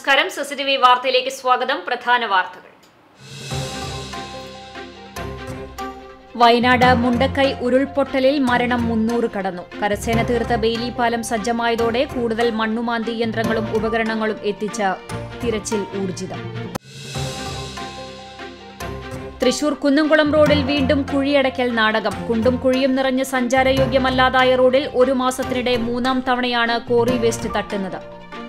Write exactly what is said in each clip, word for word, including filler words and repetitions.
നമസ്കാരം. സിസിടിവി വാർത്തയിലേക്ക് സ്വാഗതം. പ്രധാന വാർത്തകൾ. വയനാട് മുണ്ടക്കൈ ഉരുൾപൊട്ടലിൽ മരണം മുന്നൂറ് കടന്നു. കരസേന തീർത്ത ബെയിലി പാലം സജ്ജമായതോടെ കൂടുതൽ മണ്ണുമാന്തി യന്ത്രങ്ങളും ഉപകരണങ്ങളും എത്തിച്ച തിരച്ചിൽ ഊർജിതം. തൃശൂർ കുന്നംകുളം റോഡിൽ വീണ്ടും കുഴിയടയ്ക്കൽ നാടകം. കുണ്ടും കുഴിയും നിറഞ്ഞ് സഞ്ചാരയോഗ്യമല്ലാതായ റോഡിൽ ഒരു മാസത്തിനിടെ മൂന്നാം തവണയാണ് കോറി വേസ്റ്റ് തട്ടുന്നത്.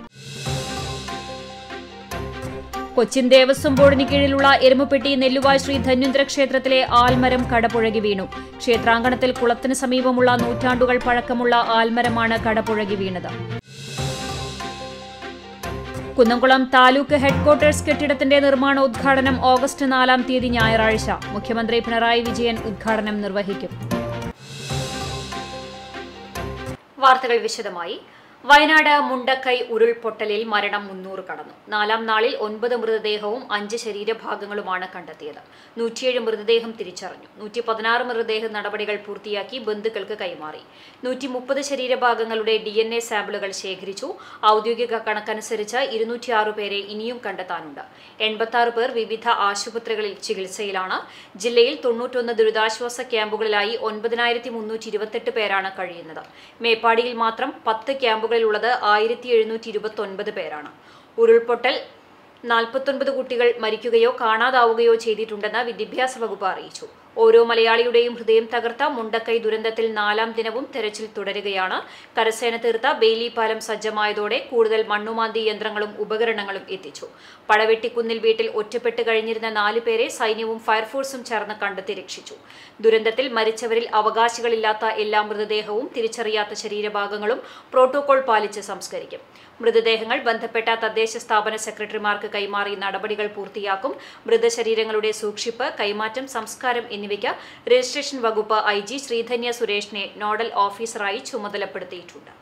കൊച്ചിൻ ദേവസ്വം ബോർഡിന് കീഴിലുള്ള എരുമപ്പെട്ടി നെല്ലുവായ് ശ്രീ ധന്വന്തര ക്ഷേത്രത്തിലെ ആൽമരം കടപുഴകി വീണു. ക്ഷേത്രാങ്കണത്തിൽ കുളത്തിന് സമീപമുള്ള നൂറ്റാണ്ടുകൾ പഴക്കമുള്ള ആൽമരമാണ് കടപുഴകി വീണത്. കുന്നംകുളം താലൂക്ക് ഹെഡ്ക്വാർട്ടേഴ്സ് കെട്ടിടത്തിന്റെ നിർമ്മാണോദ്ഘാടനം ഓഗസ്റ്റ് നാലാം തീയതി ഞായറാഴ്ച. മുഖ്യമന്ത്രി പിണറായി വിജയൻ ഉദ്ഘാടനം നിർവഹിക്കും. വാർത്തകൾ വിശദമായി. വയനാട് മുണ്ടക്കൈ ഉരുൾപൊട്ടലിൽ മരണം മുന്നൂറ് കടന്നു. നാലാം നാളിൽ ഒൻപത് മൃതദേഹവും അഞ്ച് ശരീരഭാഗങ്ങളുമാണ് കണ്ടെത്തിയത്. നൂറ്റിയേഴ് മൃതദേഹം തിരിച്ചറിഞ്ഞു. നൂറ്റി പതിനാറ് മൃതദേഹ നടപടികൾ പൂർത്തിയാക്കി ബന്ധുക്കൾക്ക് കൈമാറി. നൂറ്റി മുപ്പത് ശരീരഭാഗങ്ങളുടെ ഡി എൻ എ സാമ്പിളുകൾ ശേഖരിച്ചു. ഔദ്യോഗിക കണക്കനുസരിച്ച് ഇരുന്നൂറ്റിയാറ് പേരെ ഇനിയും കണ്ടെത്താനുണ്ട്. എൺപത്തി ആറ് പേർ വിവിധ ആശുപത്രികളിൽ ചികിത്സയിലാണ്. ജില്ലയിൽ തൊണ്ണൂറ്റൊന്ന് ദുരിതാശ്വാസ ക്യാമ്പുകളിലായി ഒൻപതിനായിരത്തി മുന്നൂറ്റി ഇരുപത്തെട്ട് പേരാണ് കഴിയുന്നത്. മേപ്പാടിയിൽ മാത്രം പത്ത് ക്യാമ്പുകൾ ുള്ളത് ആയിരത്തി എഴുന്നൂറ്റി ഇരുപത്തി ഒൻപത് പേരാണ്. ഉരുൾപൊട്ടൽ നാൽപ്പത്തൊൻപത് കുട്ടികൾ മരിക്കുകയോ കാണാതാവുകയോ ചെയ്തിട്ടുണ്ടെന്ന് വിദ്യാഭ്യാസ വകുപ്പ് അറിയിച്ചു. ഓരോ മലയാളിയുടെയും ഹൃദയം തകർത്ത മുണ്ടക്കൈ ദുരന്തത്തിൽ നാലാം ദിനവും തെരച്ചിൽ തുടരുകയാണ്. കരസേന തീർത്ത ബെയിലി പാലം സജ്ജമായതോടെ കൂടുതൽ മണ്ണുമാന്തി യന്ത്രങ്ങളും ഉപകരണങ്ങളും എത്തിച്ചു. പഴവെട്ടിക്കുന്നിൽ വീട്ടിൽ ഒറ്റപ്പെട്ട് കഴിഞ്ഞിരുന്ന നാല് പേരെ സൈന്യവും ഫയർഫോഴ്സും ചേർന്ന് കണ്ടെത്തി രക്ഷിച്ചു. ദുരന്തത്തിൽ മരിച്ചവരിൽ അവകാശികളില്ലാത്ത എല്ലാ മൃതദേഹവും തിരിച്ചറിയാത്ത ശരീരഭാഗങ്ങളും പ്രോട്ടോകോൾ പാലിച്ച് സംസ്കരിക്കും. മൃതദേഹങ്ങൾ ബന്ധപ്പെട്ട തദ്ദേശ സ്ഥാപന സെക്രട്ടറിമാർക്ക് കൈമാറി നടപടികൾ പൂർത്തിയാക്കും. മൃതശരീരങ്ങളുടെ സൂക്ഷിപ്പ്, കൈമാറ്റം, സംസ്കാരം എന്നിവയ്ക്ക് രജിസ്ട്രേഷൻ വകുപ്പ് ഐ ജി ശ്രീധന്യ സുരേഷിനെ നോഡൽ ഓഫീസറായി ചുമതലപ്പെടുത്തിയിട്ടുണ്ട്.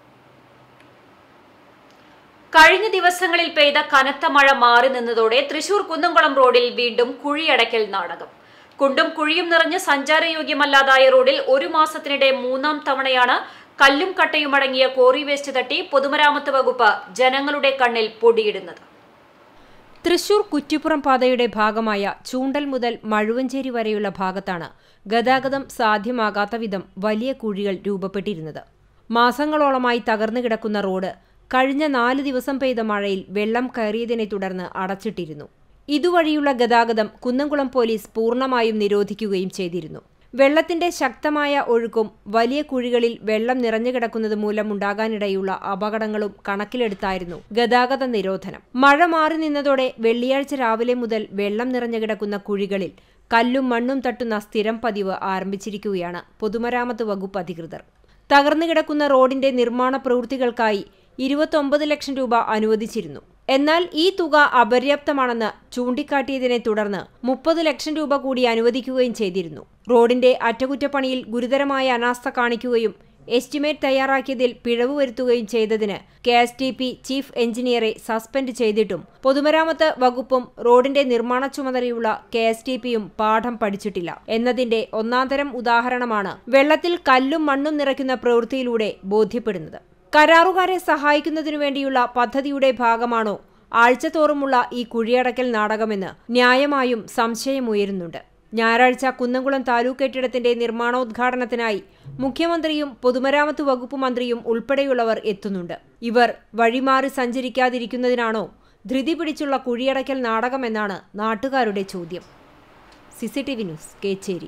കഴിഞ്ഞ ദിവസങ്ങളിൽ പെയ്ത കനത്ത മഴ മാറി നിന്നതോടെ തൃശൂർ കുന്നംകുളം റോഡിൽ വീണ്ടും കുഴിയടയ്ക്കൽ നാടകം. കുണ്ടും കുഴിയും നിറഞ്ഞ് സഞ്ചാരയോഗ്യമല്ലാതായ റോഡിൽ ഒരു മാസത്തിനിടെ മൂന്നാം തവണയാണ് കല്ലും കട്ടയുമടങ്ങിയ കോറി വേസ്റ്റ് തട്ടി പൊതുമരാമത്ത് വകുപ്പ് ജനങ്ങളുടെ കണ്ണിൽ പൊടിയിടുന്നത്. തൃശൂർ കുറ്റിപ്പുറം പാതയുടെ ഭാഗമായ ചൂണ്ടൽ മുതൽ മഴുവഞ്ചേരി വരെയുള്ള ഭാഗത്താണ് ഗതാഗതം സാധ്യമാകാത്ത വിധം വലിയ കുഴികൾ രൂപപ്പെട്ടിരുന്നത്. മാസങ്ങളോളമായി തകർന്നു കിടക്കുന്ന റോഡ് കഴിഞ്ഞ നാല് ദിവസം പെയ്ത മഴയിൽ വെള്ളം കയറിയതിനെ തുടർന്ന് അടച്ചിട്ടിരുന്നു. ഇതുവഴിയുള്ള ഗതാഗതം കുന്നംകുളം പോലീസ് പൂർണ്ണമായും നിരോധിക്കുകയും ചെയ്തിരുന്നു. വെള്ളത്തിന്റെ ശക്തമായ ഒഴുക്കും വലിയ കുഴികളിൽ വെള്ളം നിറഞ്ഞുകിടക്കുന്നത് മൂലമുണ്ടാകാനിടയുള്ള അപകടങ്ങളും കണക്കിലെടുത്തായിരുന്നു ഗതാഗത നിരോധനം. മഴ മാറി നിന്നതോടെ വെള്ളിയാഴ്ച രാവിലെ മുതൽ വെള്ളം നിറഞ്ഞുകിടക്കുന്ന കുഴികളിൽ കല്ലും മണ്ണും തട്ടുന്ന സ്ഥിരം പതിവ് ആരംഭിച്ചിരിക്കുകയാണ് പൊതുമരാമത്ത് വകുപ്പ് അധികൃതർ. തകർന്നുകിടക്കുന്ന റോഡിന്റെ നിർമ്മാണ പ്രവൃത്തികൾക്കായി ഇരുപത്തൊമ്പത് ലക്ഷം രൂപ അനുവദിച്ചിരുന്നു. എന്നാൽ ഈ തുക അപര്യാപ്തമാണെന്ന് ചൂണ്ടിക്കാട്ടിയതിനെ തുടർന്ന് മുപ്പത് ലക്ഷം രൂപ കൂടി അനുവദിക്കുകയും ചെയ്തിരുന്നു. റോഡിന്റെ അറ്റകുറ്റപ്പണിയിൽ ഗുരുതരമായ അനാസ്ഥ കാണിക്കുകയും എസ്റ്റിമേറ്റ് തയ്യാറാക്കിയതിൽ പിഴവ് വരുത്തുകയും ചെയ്തതിന് K S T P chief എഞ്ചിനീയറെ സസ്പെൻഡ് ചെയ്തിട്ടും പൊതുമരാമത്ത് വകുപ്പും റോഡിന്റെ നിർമ്മാണ ചുമതലയുള്ള കെ എസ് ടി പിയും പാഠം പഠിച്ചിട്ടില്ല എന്നതിന്റെ ഒന്നാന്തരം ഉദാഹരണമാണ് വെള്ളത്തിൽ കല്ലും മണ്ണും നിറയ്ക്കുന്ന പ്രവൃത്തിയിലൂടെ ബോധ്യപ്പെടുന്നത്. കരാറുകാരെ സഹായിക്കുന്നതിനു വേണ്ടിയുള്ള പദ്ധതിയുടെ ഭാഗമാണോ ആഴ്ചതോറുമുള്ള ഈ കുഴിയടക്കൽ നാടകമെന്ന് ന്യായമായും സംശയമുയരുന്നുണ്ട്. ഞായറാഴ്ച കുന്നംകുളം താലൂക്ക് കെട്ടിടത്തിന്റെ നിർമ്മാണോദ്ഘാടനത്തിനായി മുഖ്യമന്ത്രിയും പൊതുമരാമത്ത് വകുപ്പ് മന്ത്രിയും ഉൾപ്പെടെയുള്ളവർ എത്തുന്നുണ്ട്. ഇവർ വഴിമാറി സഞ്ചരിക്കാതിരിക്കുന്നതിനാണോ ധൃതി പിടിച്ചുള്ള കുഴിയടക്കൽ നാടകമെന്നാണ് നാട്ടുകാരുടെ ചോദ്യം. CCTV news, Kechery.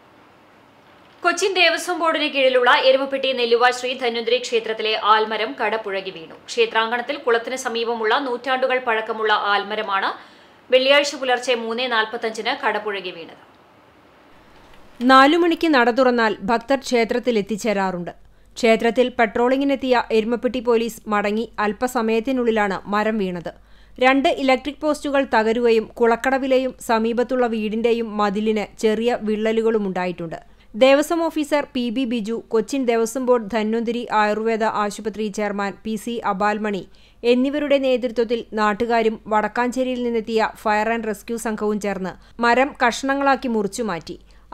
കൊച്ചിൻ ദേവസ്വം ബോർഡിന് കീഴിലുള്ള എരുമപ്പെട്ടി നെല്ലുവായ് ശ്രീ ധന്വന്തരി ക്ഷേത്രത്തിലെ ആൽമരം കടപുഴകി വീണു. ക്ഷേത്രാങ്കണത്തിൽ കുളത്തിന് സമീപമുള്ള നൂറ്റാണ്ടുകൾ പഴക്കമുള്ള ആൽമരമാണ് വെള്ളിയാഴ്ച പുലർച്ചെ മൂന്ന് നാൽപ്പത്തഞ്ചിന് കടപുഴകി വീണത്. നാലു മണിക്ക് നട തുറന്നാൽ ഭക്തർ ക്ഷേത്രത്തിൽ എത്തിച്ചേരാറുണ്ട്. ക്ഷേത്രത്തിൽ പട്രോളിംഗിനെത്തിയ എരുമപ്പെട്ടി പോലീസ് മടങ്ങി അല്പസമയത്തിനുള്ളിലാണ് മരം വീണത്. രണ്ട് ഇലക്ട്രിക് പോസ്റ്റുകൾ തകരുകയും കുളക്കടവിലെയും സമീപത്തുള്ള വീടിന്റെയും മതിലിന് ചെറിയ വിള്ളലുകളുമുണ്ടായിട്ടുണ്ട്. Devaswom officer P B Biju, Cochin Devaswom board Dhanwantari Ayurveda ആശുപത്രി ചെയർമാൻ പി സി അബാൽമണി എന്നിവരുടെ നേതൃത്വത്തിൽ നാട്ടുകാരും വടക്കാഞ്ചേരിയിൽ നിന്നെത്തിയ ഫയർ ആൻഡ് റെസ്ക്യൂ സംഘവും ചേർന്ന് മരം കഷ്ണങ്ങളാക്കി മുറിച്ചുമാറ്റി.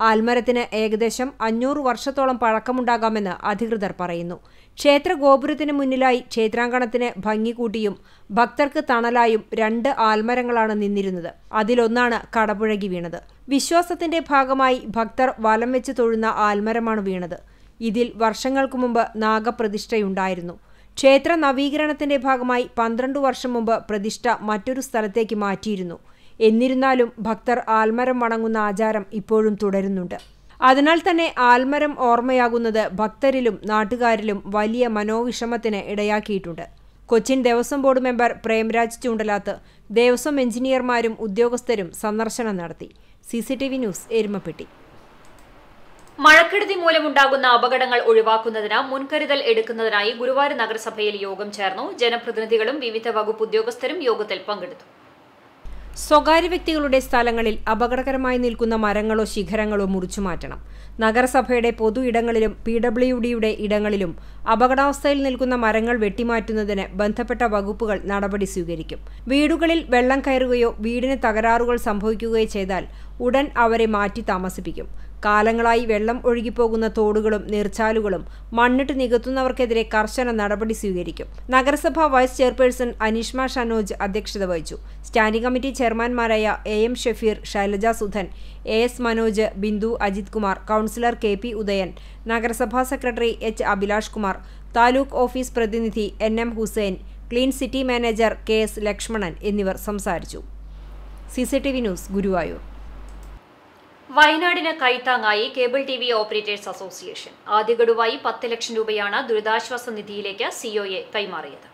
ആൽമരത്തിന് ഏകദേശം അഞ്ഞൂറ് വർഷത്തോളം പഴക്കമുണ്ടാകാമെന്ന് അധികൃതർ പറയുന്നു. ക്ഷേത്ര ഗോപുരത്തിന് മുന്നിലായി ക്ഷേത്രാങ്കണത്തിന് ഭംഗി കൂട്ടിയും ഭക്തർക്ക് തണലായും രണ്ട് ആൽമരങ്ങളാണ് നിന്നിരുന്നത്. അതിലൊന്നാണ് കടപുഴകി വീണത്. വിശ്വാസത്തിന്റെ ഭാഗമായി ഭക്തർ വലം വെച്ച് തൊഴുന്ന ആൽമരമാണ് വീണത്. ഇതിൽ വർഷങ്ങൾക്കു മുമ്പ് നാഗപ്രതിഷ്ഠയുണ്ടായിരുന്നു. ക്ഷേത്ര നവീകരണത്തിന്റെ ഭാഗമായി പന്ത്രണ്ടു വർഷം മുമ്പ് പ്രതിഷ്ഠ മറ്റൊരു സ്ഥലത്തേക്ക് മാറ്റിയിരുന്നു. എന്നിരുന്നാലും ഭക്തർ ആൽമരം വണങ്ങുന്ന ആചാരം ഇപ്പോഴും തുടരുന്നുണ്ട്. അതിനാൽ തന്നെ ആൽമരം ഓർമ്മയാകുന്നത് ഭക്തരിലും നാട്ടുകാരിലും വലിയ മനോവിഷമത്തിന് ഇടയാക്കിയിട്ടുണ്ട്. കൊച്ചിൻ ദേവസ്വം ബോർഡ് മെമ്പർ പ്രേംരാജ് ചൂണ്ടലാത്ത് ദേവസ്വം എഞ്ചിനീയർമാരും ഉദ്യോഗസ്ഥരും സന്ദർശനം നടത്തി. C C T V news Erumapetty. മഴക്കെടുതി മൂലമുണ്ടാകുന്ന അപകടങ്ങൾ ഒഴിവാക്കുന്നതിന് മുൻകരുതൽ എടുക്കുന്നതിനായി ഗുരുവായൂർ നഗരസഭയിൽ യോഗം ചേർന്നു. ജനപ്രതിനിധികളും വിവിധ വകുപ്പ് ഉദ്യോഗസ്ഥരും യോഗത്തിൽ പങ്കെടുത്തു. സ്വകാര്യ വ്യക്തികളുടെ സ്ഥലങ്ങളിൽ അപകടകരമായി നിൽക്കുന്ന മരങ്ങളോ ശിഖരങ്ങളോ മുറിച്ചുമാറ്റണം. നഗരസഭയുടെ പൊതു ഇടങ്ങളിലും പി ഡബ്ല്യു ഡിയുടെ ഇടങ്ങളിലും അപകടാവസ്ഥയിൽ നിൽക്കുന്ന മരങ്ങൾ വെട്ടിമാറ്റുന്നതിന് ബന്ധപ്പെട്ട വകുപ്പുകൾ നടപടി സ്വീകരിക്കും. വീടുകളിൽ വെള്ളം കയറുകയോ വീടിന് തകരാറുകൾ സംഭവിക്കുകയോ ചെയ്താൽ ഉടൻ അവരെ മാറ്റി താമസിപ്പിക്കും. കാലങ്ങളായി വെള്ളം ഒഴുകിപ്പോകുന്ന തോടുകളും നീർച്ചാലുകളും മണ്ണിട്ട് നികത്തുന്നവർക്കെതിരെ കർശന നടപടി സ്വീകരിക്കും. നഗരസഭാ വൈസ് ചെയർപേഴ്സൺ അനീഷ്മ ഷനോജ് അധ്യക്ഷത വഹിച്ചു. സ്റ്റാൻഡിംഗ് കമ്മിറ്റി ചെയർമാൻമാരായ A M Shafeer, Shailaja Sudhan, A S Manoj, Bindu Ajith Kumar, councillor K P Udayan, നഗരസഭാ secretary H Abhilash Kumar, taluk office പ്രതിനിധി N M Hussain, clean city manager K S Lakshmanan എന്നിവർ സംസാരിച്ചു. C C T V news, Guruvayur. വയനാടിന് കൈത്താങ്ങായി cable T V operators association. ആദ്യ ഗഡുവായി പത്ത് ലക്ഷം രൂപയാണ് ദുരിതാശ്വാസ നിധിയിലേക്ക് സിഒഎ കൈമാറിയത്.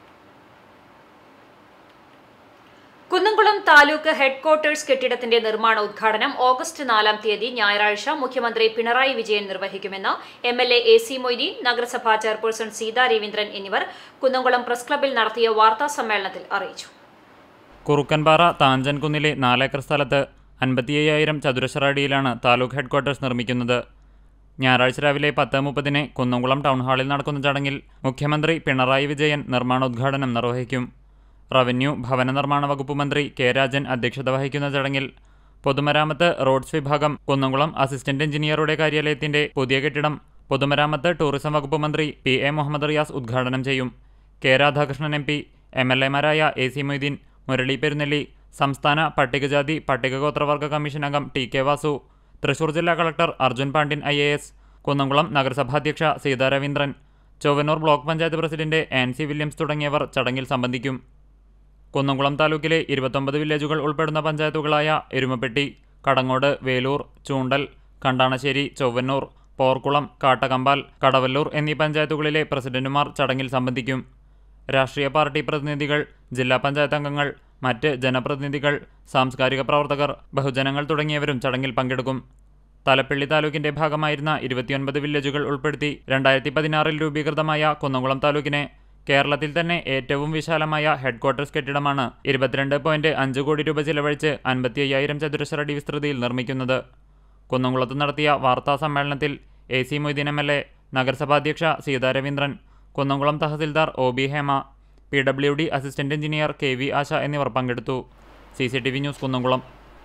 കുന്നംകുളം താലൂക്ക് ഹെഡ്ക്വാർട്ടേഴ്സ് കെട്ടിടത്തിന്റെ നിർമ്മാണോദ്ഘാടനം ഓഗസ്റ്റ് നാലാം തീയതി ഞായറാഴ്ച മുഖ്യമന്ത്രി പിണറായി വിജയൻ നിർവഹിക്കുമെന്ന് M L A A C Moideen, നഗരസഭാ ചെയർപേഴ്സൺ സീതാ രവീന്ദ്രൻ എന്നിവർ കുന്നംകുളം പ്രസ് ക്ലബ്ബിൽ നടത്തിയ വാർത്താ സമ്മേളനത്തിൽ അറിയിച്ചു. കുറുക്കൻപാറ താഞ്ചൻകുന്നിലെ നാലേക്കർ സ്ഥലത്ത് അൻപത്തി അയ്യായിരം ചതുരശ്ര അടിയിലാണ് താലൂക്ക് ഹെഡ്ക്വാർട്ടേഴ്സ് നിർമ്മിക്കുന്നത്. ഞായറാഴ്ച രാവിലെ പത്ത് മുപ്പതിന് കുന്നംകുളം ടൗൺ ഹാളിൽ നടക്കുന്ന ചടങ്ങിൽ മുഖ്യമന്ത്രി പിണറായി വിജയൻ നിർമ്മാണോദ്ഘാടനം നിർവഹിക്കും. റവന്യൂ ഭവന നിർമ്മാണ വകുപ്പ് മന്ത്രി കെ രാജൻ അധ്യക്ഷത വഹിക്കുന്ന ചടങ്ങിൽ പൊതുമരാമത്ത് റോഡ്സ് വിഭാഗം കുന്നംകുളം അസിസ്റ്റന്റ് എഞ്ചിനീയറുടെ കാര്യാലയത്തിന്റെ പുതിയ കെട്ടിടം പൊതുമരാമത്ത് ടൂറിസം വകുപ്പ് മന്ത്രി പി എ മുഹമ്മദ് റിയാസ് ഉദ്ഘാടനം ചെയ്യും. K Radhakrishnan M P, M L എമാരായ എ സി മൊയ്തീൻ, മുരളി പെരുന്നെല്ലി, സംസ്ഥാന പട്ടികജാതി പട്ടികഗോത്രവർഗ കമ്മീഷൻ അംഗം ടി കെ വാസു, തൃശൂർ ജില്ലാ collector Arjun Pandian I A S, Kunnamkulam നഗരസഭാധ്യക്ഷ Seetha Raveendran, Chowwannur block panchayat president Ancy Williams തുടങ്ങിയവർ ചടങ്ങിൽ സംബന്ധിക്കും. കുന്നംകുളം താലൂക്കിലെ ഇരുപത്തൊമ്പത് വില്ലേജുകൾ ഉൾപ്പെടുന്ന പഞ്ചായത്തുകളായ എരുമപ്പെട്ടി, കടങ്ങോട്, വേലൂർ, ചൂണ്ടൽ, കണ്ടാണശ്ശേരി, ചൊവ്വന്നൂർ, പോർക്കുളം, കാട്ടകമ്പാൽ, കടവല്ലൂർ എന്നീ പഞ്ചായത്തുകളിലെ പ്രസിഡന്റുമാർ ചടങ്ങിൽ സംബന്ധിക്കും. രാഷ്ട്രീയ പാർട്ടി പ്രതിനിധികൾ, ജില്ലാ പഞ്ചായത്ത് അംഗങ്ങൾ, മറ്റ് ജനപ്രതിനിധികൾ, സാംസ്കാരിക പ്രവർത്തകർ, ബഹുജനങ്ങൾ തുടങ്ങിയവരും ചടങ്ങിൽ പങ്കെടുക്കും. തലപ്പള്ളി താലൂക്കിന്റെ ഭാഗമായിരുന്ന ഇരുപത്തിയൊൻപത് വില്ലേജുകൾ ഉൾപ്പെടുത്തി രണ്ടായിരത്തി പതിനാറിൽ രൂപീകൃതമായ കുന്നംകുളം താലൂക്കിനെ കേരളത്തിൽ തന്നെ ഏറ്റവും വിശാലമായ ഹെഡ്ക്വാർട്ടേഴ്സ് കെട്ടിടമാണ് ഇരുപത്തിരണ്ട് പോയിന്റ് അഞ്ച് കോടി രൂപ ചിലവഴിച്ച് അൻപത്തി അയ്യായിരം ചതുരശ്ര അടി വിസ്തൃതിയിൽ നിർമ്മിക്കുന്നത്. കുന്നംകുളത്ത് നടത്തിയ വാർത്താ സമ്മേളനത്തിൽ A C Moideen M L A, നഗരസഭാധ്യക്ഷ Seetha Raveendran, Kunnamkulam tahsildar O B Hema, P W D assistant engineer K V Asha എന്നിവർ പങ്കെടുത്തു. C C T V news, Kunnamkulam.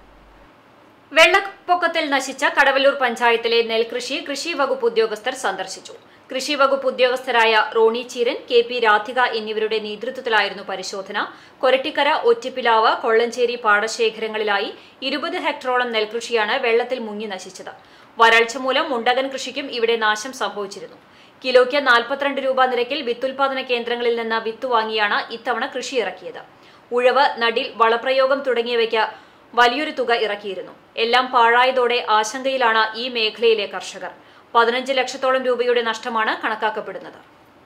വെള്ളപ്പൊക്കത്തിൽ നശിച്ച കടവല്ലൂർ പഞ്ചായത്തിലെ നെൽകൃഷി കൃഷി വകുപ്പ് ഉദ്യോഗസ്ഥർ സന്ദർശിച്ചു. കൃഷി വകുപ്പ് ഉദ്യോഗസ്ഥരായ റോണി ചീരൻ, കെ പി രാധിക എന്നിവരുടെ നേതൃത്വത്തിലായിരുന്നു പരിശോധന. കൊരട്ടിക്കര, ഒറ്റപ്പിലാവ്, കൊള്ളഞ്ചേരി പാടശേഖരങ്ങളിലായി ഇരുപത് ഹെക്ടറോളം നെൽകൃഷിയാണ് വെള്ളത്തിൽ മുങ്ങി നശിച്ചത്. വരൾച്ച മൂലം മുണ്ടകൻ കൃഷിക്കും ഇവിടെ നാശം സംഭവിച്ചിരുന്നു. കിലോയ്ക്ക് നാൽപ്പത്തിരണ്ട് രൂപ നിരക്കിൽ വിത്തുൽപാദന കേന്ദ്രങ്ങളിൽ നിന്ന് വിത്ത് വാങ്ങിയാണ് ഇത്തവണ കൃഷി ഇറക്കിയത്. ഉഴവ്, നടിൽ, വളപ്രയോഗം തുടങ്ങിയവയ്ക്ക് വലിയൊരു തുക ഇറക്കിയിരുന്നു. എല്ലാം പാഴായതോടെ ആശങ്കയിലാണ് ഈ മേഖലയിലെ കർഷകർ. പതിനഞ്ച് ലക്ഷത്തോളം രൂപയുടെ നഷ്ടമാണ് കണക്കാക്കപ്പെടുന്നത്.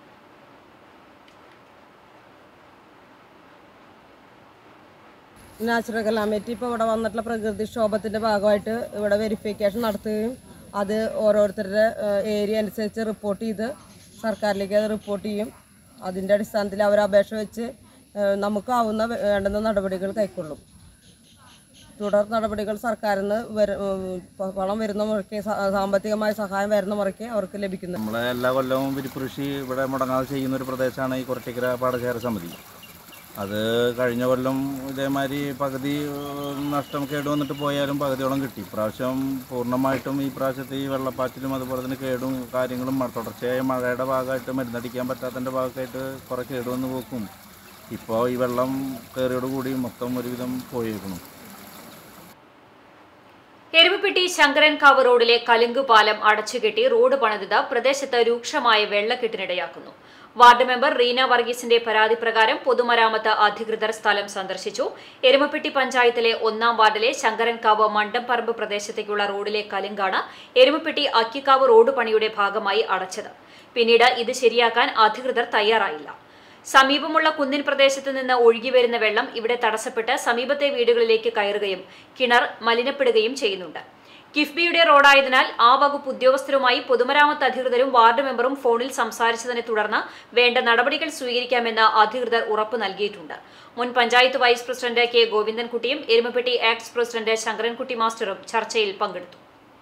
നാച്ചുറൽ കലാമിറ്റി ഇപ്പോൾ ഇവിടെ വന്നിട്ടുള്ള പ്രകൃതിക്ഷോഭത്തിൻ്റെ ഭാഗമായിട്ട് ഇവിടെ വെരിഫിക്കേഷൻ നടത്തുകയും അത് ഓരോരുത്തരുടെ ഏരിയ അനുസരിച്ച് റിപ്പോർട്ട് ചെയ്ത് സർക്കാരിലേക്ക് അത് റിപ്പോർട്ട് ചെയ്യും. അതിൻ്റെ അടിസ്ഥാനത്തിൽ അവർ അപേക്ഷ വെച്ച് നമുക്കാവുന്ന വേണ്ടുന്ന നടപടികൾ കൈക്കൊള്ളും. തുടർ നടപടികൾ സർക്കാരിൽ നിന്ന് വളം വരുന്ന മുറയ്ക്ക് സാമ്പത്തികമായ സഹായം വരുന്ന മുറയ്ക്ക് അവർക്ക് ലഭിക്കുന്നു. നമ്മളെ എല്ലാ കൊല്ലവും വിരിപ്പ് കൃഷി ഇവിടെ മുടങ്ങാതെ ചെയ്യുന്ന ഒരു പ്രദേശമാണ് ഈ കൊരട്ടിക്കര പാടശേഖര സമിതി. അത് കഴിഞ്ഞ കൊല്ലം ഇതേമാതിരി പകുതി നഷ്ടം കേട് വന്നിട്ട് പോയാലും പകുതിയോളം കിട്ടി. ഇപ്രാവശ്യം പൂർണ്ണമായിട്ടും ഈ പ്രാവശ്യത്തെ ഈ വെള്ളപ്പാച്ചിലും അതുപോലെ തന്നെ കേടും കാര്യങ്ങളും തുടർച്ചയായ മഴയുടെ ഭാഗമായിട്ട് മരുന്നടിക്കാൻ പറ്റാത്തതിൻ്റെ ഭാഗമായിട്ട് കുറേ കേട് വന്ന് പോക്കും. ഇപ്പോൾ ഈ വെള്ളം കയറിയോടുകൂടി മൊത്തം ഒരുവിധം പോയിരിക്കുന്നു. എരുമപ്പെട്ടി ശങ്കരൻകാവ് റോഡിലെ കലുങ്ക് പാലം അടച്ചുകെട്ടി റോഡ് പണിതത് പ്രദേശത്ത് രൂക്ഷമായ വെള്ളക്കെട്ടിനിടയാക്കുന്നു. വാർഡ് മെമ്പർ റീന വർഗീസിന്റെ പരാതി പ്രകാരം പൊതുമരാമത്ത് അധികൃതർ സ്ഥലം സന്ദർശിച്ചു. എരുമപ്പെട്ടി പഞ്ചായത്തിലെ ഒന്നാം വാർഡിലെ ശങ്കരൻകാവ് മണ്ടംപറമ്പ് പ്രദേശത്തേക്കുള്ള റോഡിലെ കലുങ്കാണ് എരുമപ്പെട്ടി അക്കിക്കാവ് റോഡ് പണിയുടെ ഭാഗമായി അടച്ചത്. പിന്നീട് ഇത് ശരിയാക്കാൻ അധികൃതർ തയ്യാറായില്ല. സമീപമുള്ള കുന്നിൻ പ്രദേശത്ത് നിന്ന് ഒഴുകിവരുന്ന വെള്ളം ഇവിടെ തടസ്സപ്പെട്ട് സമീപത്തെ വീടുകളിലേക്ക് കയറുകയും കിണർ മലിനപ്പെടുകയും ചെയ്യുന്നുണ്ട്. കിഫ്ബിയുടെ റോഡായതിനാൽ ആ വകുപ്പ് ഉദ്യോഗസ്ഥരുമായി പൊതുമരാമത്ത് അധികൃതരും വാർഡ് മെമ്പറും ഫോണിൽ സംസാരിച്ചതിനെ തുടർന്ന് വേണ്ട നടപടികൾ സ്വീകരിക്കാമെന്ന് അധികൃതർ ഉറപ്പ് നൽകിയിട്ടുണ്ട്. മുൻ പഞ്ചായത്ത് വൈസ് പ്രസിഡന്റ് കെ ഗോവിന്ദൻകുട്ടിയും എരുമപ്പെട്ടി ആക്സ് പ്രസിഡന്റ് ശങ്കരൻകുട്ടി മാസ്റ്ററും ചർച്ചയിൽ പങ്കെടുത്തു.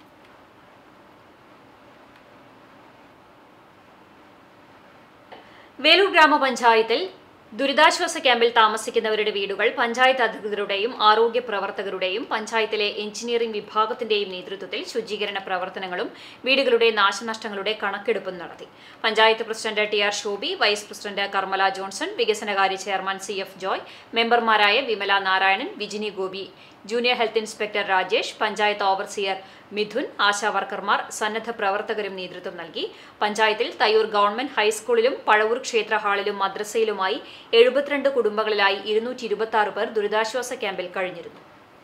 വേലൂർ ഗ്രാമപഞ്ചായത്തിൽ ദുരിതാശ്വാസ ക്യാമ്പിൽ താമസിക്കുന്നവരുടെ വീടുകൾ പഞ്ചായത്ത് അധികൃതരുടെയും ആരോഗ്യ പ്രവർത്തകരുടെയും പഞ്ചായത്തിലെ എഞ്ചിനീയറിംഗ് വിഭാഗത്തിന്റെയും നേതൃത്വത്തിൽ ശുചീകരണ പ്രവർത്തനങ്ങളും വീടുകളുടെ നാശനഷ്ടങ്ങളുടെ കണക്കെടുപ്പും നടത്തി. Panchayat president T R Shobi, vice president Karmala Johnson, വികസനകാര്യ ചെയർമാൻ സി എഫ് ജോയ്, മെമ്പർമാരായ Vimala Narayanan, Vijini Gopi, junior health inspector Rajesh, panchayat overseer Mithun, ആശാവർക്കർമാർ, സന്നദ്ധ പ്രവർത്തകരും നേതൃത്വം നൽകി. പഞ്ചായത്തിൽ തയ്യൂർ ഗവൺമെന്റ് ഹൈസ്കൂളിലും പഴവൂർ ക്ഷേത്ര ഹാളിലും മദ്രസയിലുമായി എഴുപത്തിരണ്ട് കുടുംബങ്ങളിലായി ഇരുന്നൂറ്റി ഇരുപത്തി ആറ് പേർ ദുരിതാശ്വാസ ക്യാമ്പിൽ കഴിഞ്ഞിരുന്നു.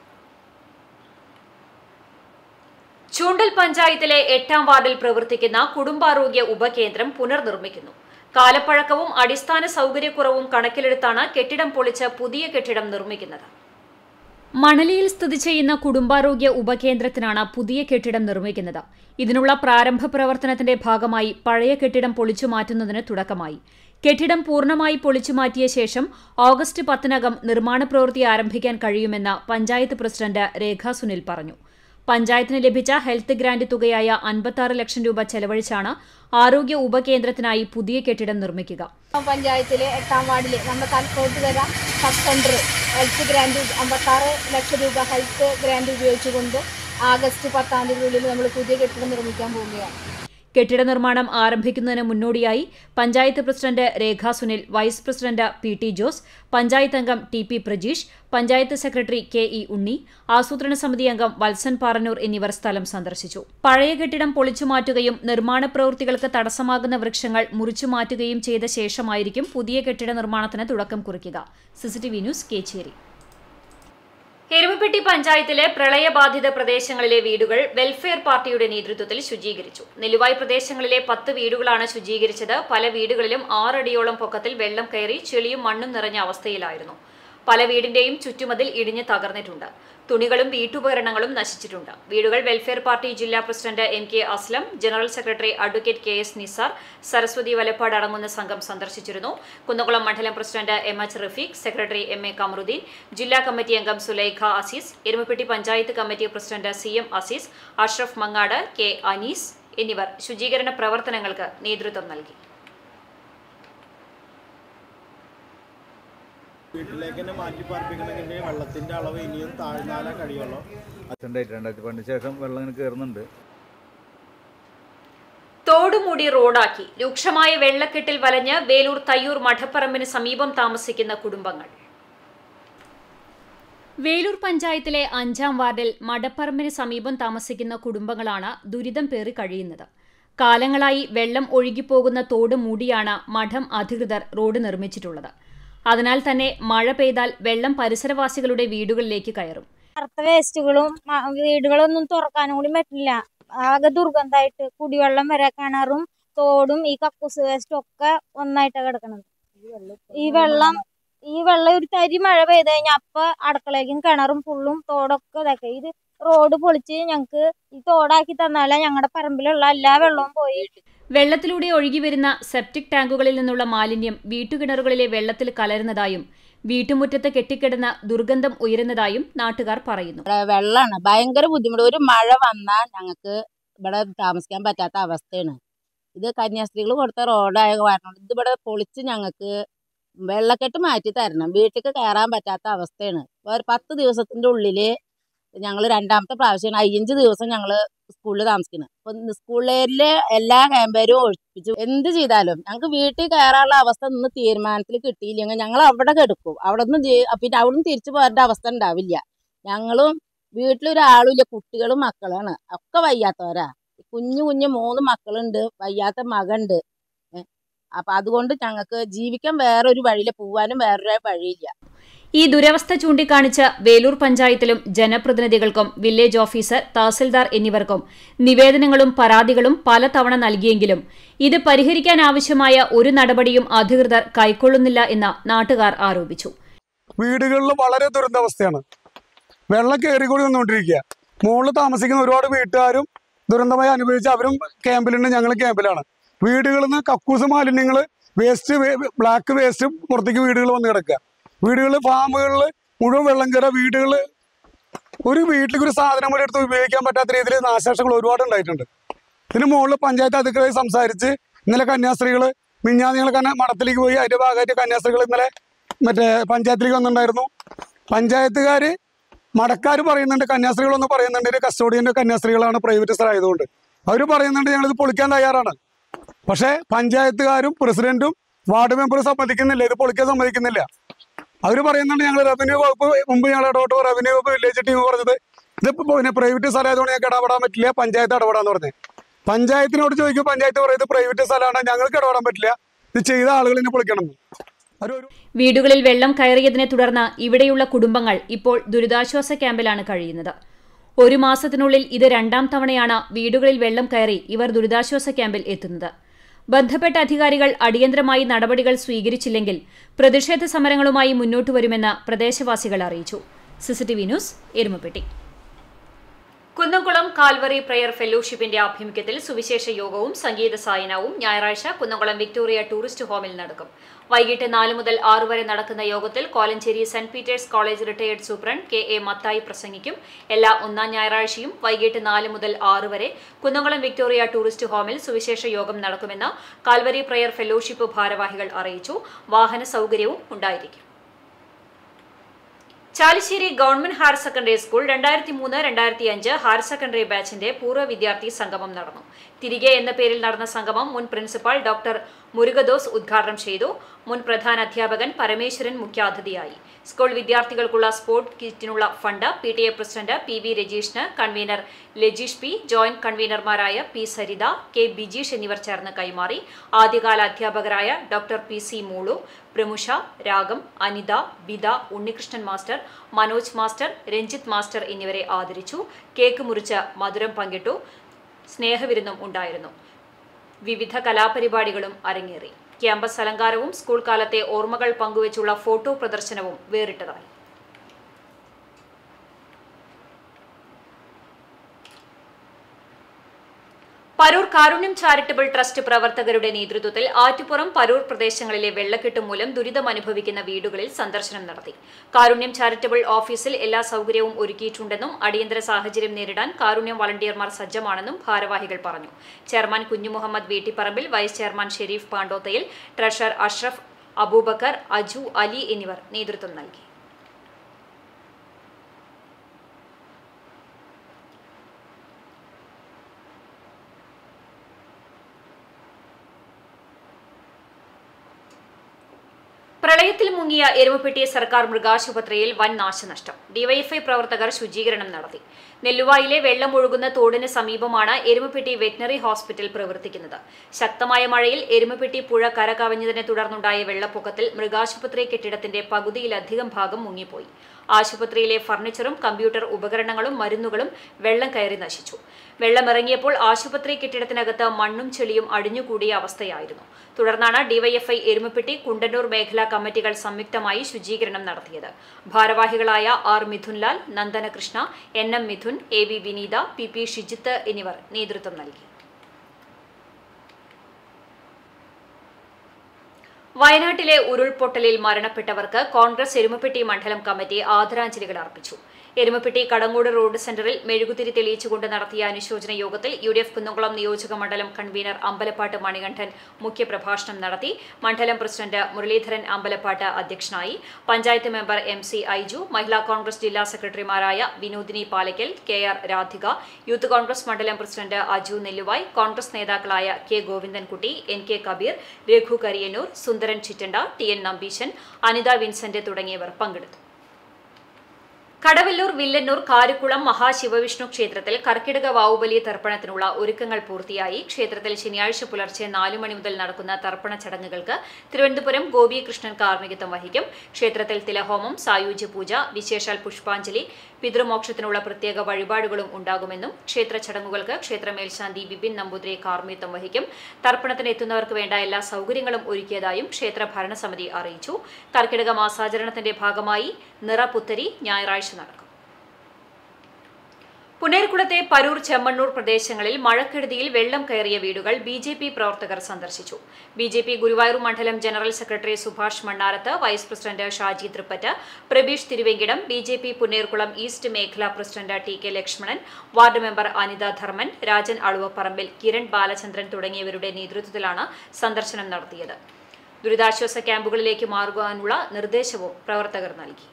ചൂണ്ടൽ പഞ്ചായത്തിലെ എട്ടാം വാർഡിൽ പ്രവർത്തിക്കുന്ന കുടുംബാരോഗ്യ ഉപകേന്ദ്രം പുനർനിർമ്മിക്കുന്നു. കാലപ്പഴക്കവും അടിസ്ഥാന സൗകര്യക്കുറവും കണക്കിലെടുത്താണ് കെട്ടിടം പൊളിച്ച് പുതിയ കെട്ടിടം നിർമ്മിക്കുന്നത്. മണലിയിൽ സ്ഥിതി ചെയ്യുന്ന കുടുംബാരോഗ്യ ഉപകേന്ദ്രത്തിനാണ് പുതിയ കെട്ടിടം നിർമ്മിക്കുന്നത്. ഇതിനുള്ള പ്രാരംഭ പ്രവർത്തനത്തിന്റെ ഭാഗമായി പഴയ കെട്ടിടം പൊളിച്ചു മാറ്റുന്നതിന് തുടക്കമായി. കെട്ടിടം പൂർണ്ണമായി പൊളിച്ചു മാറ്റിയ ശേഷം ഓഗസ്റ്റ് പത്തിനകം നിർമ്മാണ പ്രവൃത്തി ആരംഭിക്കാൻ കഴിയുമെന്ന് പഞ്ചായത്ത് പ്രസിഡന്റ് രേഖ സുനിൽ പറഞ്ഞു. പഞ്ചായത്തിന് ലഭിച്ച ഹെൽത്ത് ഗ്രാന്റ് തുകയായ അൻപത്തി ലക്ഷം രൂപ ചെലവഴിച്ചാണ് ആരോഗ്യ ഉപകേന്ദ്രത്തിനായി പുതിയ കെട്ടിടം നിർമ്മിക്കുക. പഞ്ചായത്തിലെ എട്ടാം വാർഡിലെ നമ്മുടെ Kalkottukara sub centre health grant അമ്പത്താറ് ലക്ഷം രൂപ ഹെൽത്ത് ഗ്രാന്റ് ഉപയോഗിച്ചുകൊണ്ട് ആഗസ്റ്റ് പത്താം തീയതിക്കുള്ളിൽ നമ്മൾ പുതിയ കെട്ടിടം നിർമ്മിക്കാൻ പോവുകയാണ്. കെട്ടിട നിർമ്മാണം ആരംഭിക്കുന്നതിന് മുന്നോടിയായി panchayat president Rekha Sunil, vice president P T Jose, panchayat അംഗം T P Prajeesh, panchayat secretary K E Unni, ആസൂത്രണ സമിതി അംഗം വത്സൻ പാറന്നൂർ എന്നിവർ സ്ഥലം സന്ദർശിച്ചു. പഴയ കെട്ടിടം പൊളിച്ചുമാറ്റുകയും നിർമ്മാണ പ്രവൃത്തികൾക്ക് തടസ്സമാകുന്ന വൃക്ഷങ്ങൾ മുറിച്ചുമാറ്റുകയും ചെയ്ത ശേഷമായിരിക്കും പുതിയ കെട്ടിട നിർമ്മാണത്തിന് തുടക്കം കുറിക്കുക. CCTV news, Kechery. എരുമപ്പെട്ടി പഞ്ചായത്തിലെ പ്രളയബാധിത പ്രദേശങ്ങളിലെ വീടുകൾ വെൽഫെയർ പാർട്ടിയുടെ നേതൃത്വത്തിൽ ശുചീകരിച്ചു. നെല്ലുവായ് പ്രദേശങ്ങളിലെ പത്ത് വീടുകളാണ് ശുചീകരിച്ചത്. പല വീടുകളിലും ആറടിയോളം പൊക്കത്തിൽ വെള്ളം കയറി ചെളിയും മണ്ണും നിറഞ്ഞ അവസ്ഥയിലായിരുന്നു. പല വീടിന്റെയും ചുറ്റുമതിൽ ഇടിഞ്ഞ് തകർന്നിട്ടുണ്ട്. തുണികളും വീട്ടുപകരണങ്ങളും നശിച്ചിട്ടുണ്ട്. വീടുകൾ വെൽഫെയർ പാർട്ടി ജില്ലാ president M K Aslam, general secretary advocate K S Nizar, Saraswathi Valappad അടങ്ങുന്ന സംഘം സന്ദർശിച്ചിരുന്നു. കുന്നംകുളം മണ്ഡലം president M H Rafeeq, secretary M A Kamaruddin, ജില്ലാ കമ്മിറ്റി അംഗം Sulaikha Azeez, Erumapetty panchayat committee president C M Azeez, Ashraf Mangad, K Anees എന്നിവർ ശുചീകരണ പ്രവർത്തനങ്ങൾക്ക് നേതൃത്വം നൽകി. വീട്ടിലേക്ക് തന്നെ മാറ്റി പാർപ്പിക്കണമെങ്കിൽ വെള്ളത്തിന്റെ അളവ് ഇനിയും താഴ്ന്നാലേ കഴിയുള്ളൂ. രണ്ടായിരത്തി പതിനു ശേഷം വെള്ളം ഇങ്ങനെ കയറുന്നുണ്ട്. തോടുമൂടി റോഡാക്കി രൂക്ഷമായ വെള്ളക്കെട്ടിൽ വലഞ്ഞ് വേലൂർ തയ്യൂർ മഠപ്പറമ്പിന് സമീപം താമസിക്കുന്ന കുടുംബങ്ങൾ. വേലൂർ പഞ്ചായത്തിലെ അഞ്ചാം വാർഡിൽ മഠപ്പറമ്പിന് സമീപം താമസിക്കുന്ന കുടുംബങ്ങളാണ് ദുരിതം പേറി കഴിയുന്നത്. കാലങ്ങളായി വെള്ളം ഒഴുകിപ്പോകുന്ന തോട് മൂടിയാണ് മഠം അധികൃതർ റോഡ് നിർമ്മിച്ചിട്ടുള്ളത്. അതിനാൽ തന്നെ മഴ പെയ്താൽ വെള്ളം പരിസരവാസികളുടെ വീടുകളിലേക്ക് കയറും. കറുത്ത വേസ്റ്റുകളും വീടുകളൊന്നും തുറക്കാനും കൂടി പറ്റില്ല. ആകെ ദുർഗന്ധമായിട്ട് കുടിവെള്ളം വരെ കിണറും തോടും ഈ കക്കൂസ് വേസ്റ്റും ഒക്കെ ഒന്നായിട്ടാണ് കിടക്കണത്. ഈ വെള്ളം ഈ വെള്ളം ഒരു തരി മഴ പെയ്ത് കഴിഞ്ഞാൽ അപ്പൊ അടുക്കളയ്ക്കും കിണറും ഫുള്ളും തോടൊക്കെ ഇതൊക്കെ ഇത് റോഡ് പൊളിച്ച് ഞങ്ങക്ക് ഈ തോടാക്കി തന്നാലേ ഞങ്ങളുടെ പറമ്പിലുള്ള എല്ലാ വെള്ളവും പോയി. വെള്ളത്തിലൂടെ ഒഴുകിവരുന്ന സെപ്റ്റിക് ടാങ്കുകളിൽ നിന്നുള്ള മാലിന്യം വീട്ടുകിണറുകളിലെ വെള്ളത്തിൽ കലരുന്നതായും വീട്ടുമുറ്റത്ത് കെട്ടിക്കിടന്ന ദുർഗന്ധം ഉയരുന്നതായും നാട്ടുകാർ പറയുന്നു. വെള്ളമാണ് ഭയങ്കര ബുദ്ധിമുട്ട്. ഒരു മഴ വന്നാൽ ഞങ്ങൾക്ക് ഇവിടെ താമസിക്കാൻ പറ്റാത്ത അവസ്ഥയാണ്. ഇത് കന്യാസ്ത്രീകൾ കൊടുത്ത റോഡായ കാരണം ഇത് ഇവിടെ പൊളിച്ച് ഞങ്ങൾക്ക് വെള്ളക്കെട്ട് മാറ്റി തരണം. വീട്ടിലേക്ക് കയറാൻ പറ്റാത്ത അവസ്ഥയാണ്. ഒരു പത്ത് ദിവസത്തിൻ്റെ ഉള്ളിൽ ഞങ്ങൾ രണ്ടാമത്തെ പ്രാവശ്യമാണ് അയ്യഞ്ച് ദിവസം ഞങ്ങൾ സ്കൂളിൽ താമസിക്കുന്നത്. അപ്പം സ്കൂളിലെ എല്ലാ ക്യാമ്പേരും ഒഴിപ്പിച്ചു. എന്ത് ചെയ്താലും ഞങ്ങൾക്ക് വീട്ടിൽ കയറാനുള്ള അവസ്ഥ ഇന്ന് തീരുമാനത്തിൽ കിട്ടിയില്ലെങ്കിൽ ഞങ്ങൾ അവിടെ കിടക്കും. അവിടെ നിന്ന് പിന്നെ അവിടെ നിന്ന് തിരിച്ചു പോരേണ്ട അവസ്ഥ ഉണ്ടാവില്ല. ഞങ്ങളും വീട്ടിലൊരാളുമില്ല, കുട്ടികളും മക്കളാണ്, ഒക്കെ വയ്യാത്തവരാ. കുഞ്ഞു കുഞ്ഞു മൂന്ന് മക്കളുണ്ട്, വയ്യാത്ത മകണ്ട്. അപ്പം അതുകൊണ്ട് ഞങ്ങൾക്ക് ജീവിക്കാൻ വേറൊരു വഴിയില്ല, പോവാനും വേറൊരു വഴിയില്ല. ഈ ദുരവസ്ഥ ചൂണ്ടിക്കാണിച്ച് വേലൂർ പഞ്ചായത്തിലും ജനപ്രതിനിധികൾക്കും വില്ലേജ് ഓഫീസർ, തഹസിൽദാർ എന്നിവർക്കും നിവേദനങ്ങളും പരാതികളും പലതവണ നൽകിയെങ്കിലും ഇത് പരിഹരിക്കാനാവശ്യമായ ഒരു നടപടിയും അധികൃതർ കൈക്കൊള്ളുന്നില്ല എന്ന് നാട്ടുകാർ ആരോപിച്ചു. വീടുകളിൽ വളരെ ദുരന്താവസ്ഥയാണ്. വെള്ളം കയറിക്കൂടി വന്നുകൊണ്ടിരിക്കുക. മുകളിൽ താമസിക്കുന്ന ഒരുപാട് വീട്ടുകാരും ദുരന്തമായി അനുഭവിച്ച് അവരും ക്യാമ്പിലുണ്ട്, ഞങ്ങൾ ക്യാമ്പിലാണ്. വീടുകളിൽ നിന്ന് കക്കൂസ് മാലിന്യങ്ങൾ, വേസ്റ്റ്, ബ്ലാക്ക് വേസ്റ്റ് പുറത്തേക്ക് വീടുകൾ വന്ന് കിടക്കുക. വീടുകളിൽ, ഫാമുകളിൽ മുഴുവൻ വെള്ളം കയറുക. വീടുകൾ, ഒരു വീട്ടിലേക്ക് ഒരു സാധനം കൂടി എടുത്ത് ഉപയോഗിക്കാൻ പറ്റാത്ത രീതിയിൽ നാശനഷ്ടങ്ങൾ ഒരുപാട് ഉണ്ടായിട്ടുണ്ട്. ഇതിന് മുകളിൽ പഞ്ചായത്ത് അധികൃതരെ സംസാരിച്ച് ഇന്നലെ കന്യാസ്ത്രീകൾ മിഞ്ഞാന്ന് ഞങ്ങൾ കന്യാ മഠത്തിലേക്ക് പോയി. അതിൻ്റെ ഭാഗമായിട്ട് കന്യാസ്ത്രീകൾ ഇന്നലെ മറ്റേ പഞ്ചായത്തിലേക്ക് വന്നിട്ടുണ്ടായിരുന്നു. പഞ്ചായത്തുകാർ, മഠക്കാർ പറയുന്നുണ്ട്, കന്യാസ്ത്രീകളൊന്നും പറയുന്നുണ്ട് കസ്റ്റോഡിയൻ്റെ കന്യാസ്ത്രീകളാണ് പ്രൈവറ്റ് സ്ഥലമായതുകൊണ്ട്. അവർ പറയുന്നുണ്ട് ഞങ്ങളിത് പൊളിക്കാൻ തയ്യാറാണ്. പക്ഷേ പഞ്ചായത്തുകാരും പ്രസിഡന്റും വാർഡ് മെമ്പറും സമ്മതിക്കുന്നില്ല, ഇത് പൊളിക്കാൻ സമ്മതിക്കുന്നില്ല. അവർ പറയുന്നുണ്ട് ഞങ്ങൾ റവന്യൂ വകുപ്പ് മുമ്പ് ഞങ്ങൾ ഇടപെട്ട് റവന്യൂ വകുപ്പ് വില്ലേജ് ടീം പറഞ്ഞത് ഇതിപ്പോൾ പിന്നെ പ്രൈവറ്റ് സ്ഥലമായതുകൊണ്ട് ഞങ്ങൾക്ക് ഇടപെടാൻ പറ്റില്ല, പഞ്ചായത്ത് ഇടപെടാന്ന് പറഞ്ഞത്. പഞ്ചായത്തിനോട് ചോദിക്കും, പഞ്ചായത്ത് പറയുന്നത് പ്രൈവറ്റ് സ്ഥലമാണ്, ഞങ്ങൾക്ക് ഇടപെടാൻ പറ്റില്ല, ഇത് ചെയ്ത ആളുകളിനെ പൊളിക്കണം. വീടുകളിൽ വെള്ളം കയറിയതിനെ തുടർന്ന് ഇവിടെയുള്ള കുടുംബങ്ങൾ ഇപ്പോൾ ദുരിതാശ്വാസ ക്യാമ്പിലാണ് കഴിയുന്നത്. ഒരു മാസത്തിനുള്ളിൽ ഇത് രണ്ടാം തവണയാണ് വീടുകളിൽ വെള്ളം കയറി ഇവർ ദുരിതാശ്വാസ ക്യാമ്പിൽ എത്തുന്നത്. ബന്ധപ്പെട്ട അധികാരികൾ അടിയന്തരമായി നടപടികൾ സ്വീകരിച്ചില്ലെങ്കിൽ പ്രതിഷേധ സമരങ്ങളുമായി മുന്നോട്ടു വരുമെന്ന് പ്രദേശവാസികൾ അറിയിച്ചു. CCTV news, Erumapetty. Kunnamkulam Calvary prayer ഫെലോഷിപ്പിന്റെ ആഭിമുഖ്യത്തിൽ സുവിശേഷ യോഗവും സംഗീത സായനവും ഞായറാഴ്ച കുന്നംകുളം വിക്ടോറിയ ടൂറിസ്റ്റ് ഹോമിൽ നടക്കും. വൈകിട്ട് നാല് മുതൽ ആറ് വരെ നടക്കുന്ന യോഗത്തിൽ Kolenchery saint Peter's college retired superintendent K A Mathai പ്രസംഗിക്കും. എല്ലാ ഒന്നാം ഞായറാഴ്ചയും വൈകിട്ട് നാല് മുതൽ ആറ് വരെ കുന്നംകുളം വിക്ടോറിയ ടൂറിസ്റ്റ് ഹോമിൽ സുവിശേഷ യോഗം നടക്കുമെന്ന് കാൽവറി പ്രയർ ഫെലോഷിപ്പ് ഭാരവാഹികൾ അറിയിച്ചു. വാഹന സൗകര്യവും ഉണ്ടായിരിക്കും. Chalissery government higher secondary school രണ്ടായിരത്തി മൂന്ന് രണ്ടായിരത്തി അഞ്ച് ഹയർ സെക്കൻഡറി ബാച്ചിന്റെ പൂർവ്വ വിദ്യാർത്ഥി സംഗമം നടന്നു. തിരികെ എന്ന പേരിൽ നടന്ന സംഗമം മുൻ പ്രിൻസിപ്പാൾ ഡോക്ടർ മുരുകദോസ് ഉദ്ഘാടനം ചെയ്തു. മുൻ പ്രധാന അധ്യാപകൻ പരമേശ്വരൻ മുഖ്യാതിഥിയായി. സ്കൂൾ വിദ്യാർത്ഥികൾക്കുള്ള സ്പോർട് കിറ്റിനുള്ള fund P T A president P V രജീഷിന് കൺവീനർ ലജീഷ് പി, ജോയിന്റ് കൺവീനർമാരായ പി സരിത, കെ ബിജീഷ് എന്നിവർ ചേർന്ന് കൈമാറി. ആദ്യകാല അധ്യാപകരായ doctor P C Moolu, Pramusha, Ragam, Anitha, Bida, Unnikrishnan master, Manoj master, Ranjith master എന്നിവരെ ആദരിച്ചു. കേക്ക് മുറിച്ച് മധുരം പങ്കിട്ടു. സ്നേഹവിരുന്നും ഉണ്ടായിരുന്നു. വിവിധ കലാപരിപാടികളും അരങ്ങേറി. ക്യാമ്പസ് അലങ്കാരവും സ്കൂൾ കാലത്തെ ഓർമ്മകൾ പങ്കുവച്ചുള്ള ഫോട്ടോ പ്രദർശനവും വേറിട്ടതായി. പരൂർ കാരുണ്യം ചാരിറ്റബിൾ ട്രസ്റ്റ് പ്രവർത്തകരുടെ നേതൃത്വത്തിൽ ആറ്റുപുറം, പരൂർ പ്രദേശങ്ങളിലെ വെള്ളക്കെട്ട് മൂലം ദുരിതമനുഭവിക്കുന്ന വീടുകളിൽ സന്ദർശനം നടത്തി. കാരുണ്യം ചാരിറ്റബിൾ ഓഫീസിൽ എല്ലാ സൗകര്യവും ഒരുക്കിയിട്ടുണ്ടെന്നും അടിയന്തര സാഹചര്യം നേരിടാൻ കാരുണ്യം വളണ്ടിയർമാർ സജ്ജമാണെന്നും ഭാരവാഹികൾ പറഞ്ഞു. Chairman Kunhumuhammed Veettipparambil, vice chairman Shareef Pandothayil, treasurer Ashraf, Aboobacker, Aju, Ali എന്നിവർ നേതൃത്വം നൽകി. പ്രളയത്തിൽ മുങ്ങിയ എരുമപ്പെട്ടി സർക്കാർ മൃഗാശുപത്രിയിൽ വൻ നാശനഷ്ടം. ഡിവൈഎഫ്ഐ പ്രവർത്തകർ ശുചീകരണം നടത്തി. നെല്ലുവായിലെ വെള്ളം ഒഴുകുന്ന തോടിന് സമീപമാണ് എരുമപ്പെട്ടി വെറ്റിനറി ഹോസ്പിറ്റൽ പ്രവർത്തിക്കുന്നത്. ശക്തമായ മഴയിൽ എരുമപ്പെട്ടി പുഴ കരകവിഞ്ഞതിനെ തുടർന്നുണ്ടായ വെള്ളപ്പൊക്കത്തിൽ മൃഗാശുപത്രി കെട്ടിടത്തിന്റെ പകുതിയിലധികം ഭാഗം മുങ്ങിപ്പോയി. ആശുപത്രിയിലെ ഫർണിച്ചറും കമ്പ്യൂട്ടർ ഉപകരണങ്ങളും മരുന്നുകളും വെള്ളം കയറി നശിച്ചു. വെള്ളമിറങ്ങിയപ്പോൾ ആശുപത്രി കെട്ടിടത്തിനകത്ത് മണ്ണും ചെളിയും അടിഞ്ഞുകൂടിയ അവസ്ഥയായിരുന്നു. തുടർന്നാണ് ഡിവൈഎഫ്ഐ എരുമപ്പെട്ടി, കുണ്ടന്നൂർ മേഖലാ കമ്മിറ്റികൾ സംയുക്തമായി ശുചീകരണം നടത്തിയത്. ഭാരവാഹികളായ R Mithunlal, Nandanakrishna, N M Mithun, A V Vineetha, P P Shijith എന്നിവർ നേതൃത്വം നൽകി. വയനാട്ടിലെ ഉരുൾപൊട്ടലിൽ മരണപ്പെട്ടവർക്ക് കോൺഗ്രസ് എരുമപ്പെട്ടി മണ്ഡലം കമ്മിറ്റി ആദരാഞ്ജലികൾ അർപ്പിച്ചു. എരുമപ്പെട്ടി കടങ്ങോട് റോഡ് സെന്ററിൽ മെഴുകുതിരി തെളിയിച്ചുകൊണ്ട് നടത്തിയ അനുശോചന യോഗത്തിൽ യു ഡി എഫ് കുന്നംകുളം നിയോജക മണ്ഡലം കൺവീനർ അമ്പലപ്പാട്ട് മണികണ്ഠൻ മുഖ്യപ്രഭാഷണം നടത്തി. മണ്ഡലം പ്രസിഡന്റ് മുരളീധരൻ അമ്പലപ്പാട്ട് അധ്യക്ഷനായി. Panchayat member M C Aiju, Mahila Congress ജില്ലാ സെക്രട്ടറിമാരായ Vinodini Palakkal, K R Radhika, youth Congress മണ്ഡലം പ്രസിഡന്റ് അജു നെല്ലുവായ്, കോൺഗ്രസ് നേതാക്കളായ K Govindankutty, N K Kabeer, Raghu Kariyannur, Sundaran Chitanda, T N Nambeesan, Anitha Vincent തുടങ്ങിയവർ പങ്കെടുത്തു. കടവല്ലൂർ വില്ലന്നൂർ കാരുക്കുളം മഹാശിവവിഷ്ണു ക്ഷേത്രത്തിൽ കർക്കിടക വാവുബലി തർപ്പണത്തിനുള്ള ഒരുക്കങ്ങൾ പൂർത്തിയായി. ക്ഷേത്രത്തിൽ ശനിയാഴ്ച പുലർച്ചെ നാലു മണി മുതൽ നടക്കുന്ന തർപ്പണ ചടങ്ങുകൾക്ക് തിരുവനന്തപുരം ഗോപികൃഷ്ണൻ കാർമ്മികത്വം വഹിക്കും. ക്ഷേത്രത്തിൽ തിലഹോമം, സായുജ്യ പൂജ, വിശേഷാൽ പുഷ്പാഞ്ജലി, പിതൃമോക്ഷത്തിനുള്ള പ്രത്യേക വഴിപാടുകളും ഉണ്ടാകുമെന്നും ക്ഷേത്ര ചടങ്ങുകൾക്ക് ക്ഷേത്ര മേൽശാന്തി ബിപിൻ നമ്പൂതിരി കാർമ്മികത്വം വഹിക്കും. തർപ്പണത്തിന് എത്തുന്നവർക്ക് വേണ്ട എല്ലാ സൗകര്യങ്ങളും ഒരുക്കിയതായും ക്ഷേത്ര ഭരണസമിതി അറിയിച്ചു. കർക്കിടക മാസാചരണത്തിന്റെ ഭാഗമായി നിറപുത്തരി ഞായറാഴ്ച നടക്കും. പുന്നേർകുളത്തെ പരൂർ ചെമ്മണ്ണൂർ പ്രദേശങ്ങളിൽ മഴക്കെടുതിയിൽ വെള്ളം കയറിയ വീടുകൾ ബി ജെ പി പ്രവർത്തകർ സന്ദർശിച്ചു. ബി ജെ പി ഗുരുവായൂർ മണ്ഡലം general secretary Subhash Mannarath, vice president Shaji Thrippatt, Prabeesh Thiruvenkidam, B J P Punnerkulam east മേഖലാ president T K Lakshmanan, ward member Anitha Dharman, Rajan Aluvaparambil, Kiran Balachandran തുടങ്ങിയവരുടെ നേതൃത്വത്തിലാണ് സന്ദർശനം നടത്തിയത്. ദുരിതാശ്വാസ ക്യാമ്പുകളിലേക്ക് മാറുവാനുള്ള നിർദ്ദേശവും പ്രവർത്തകർ നൽകി.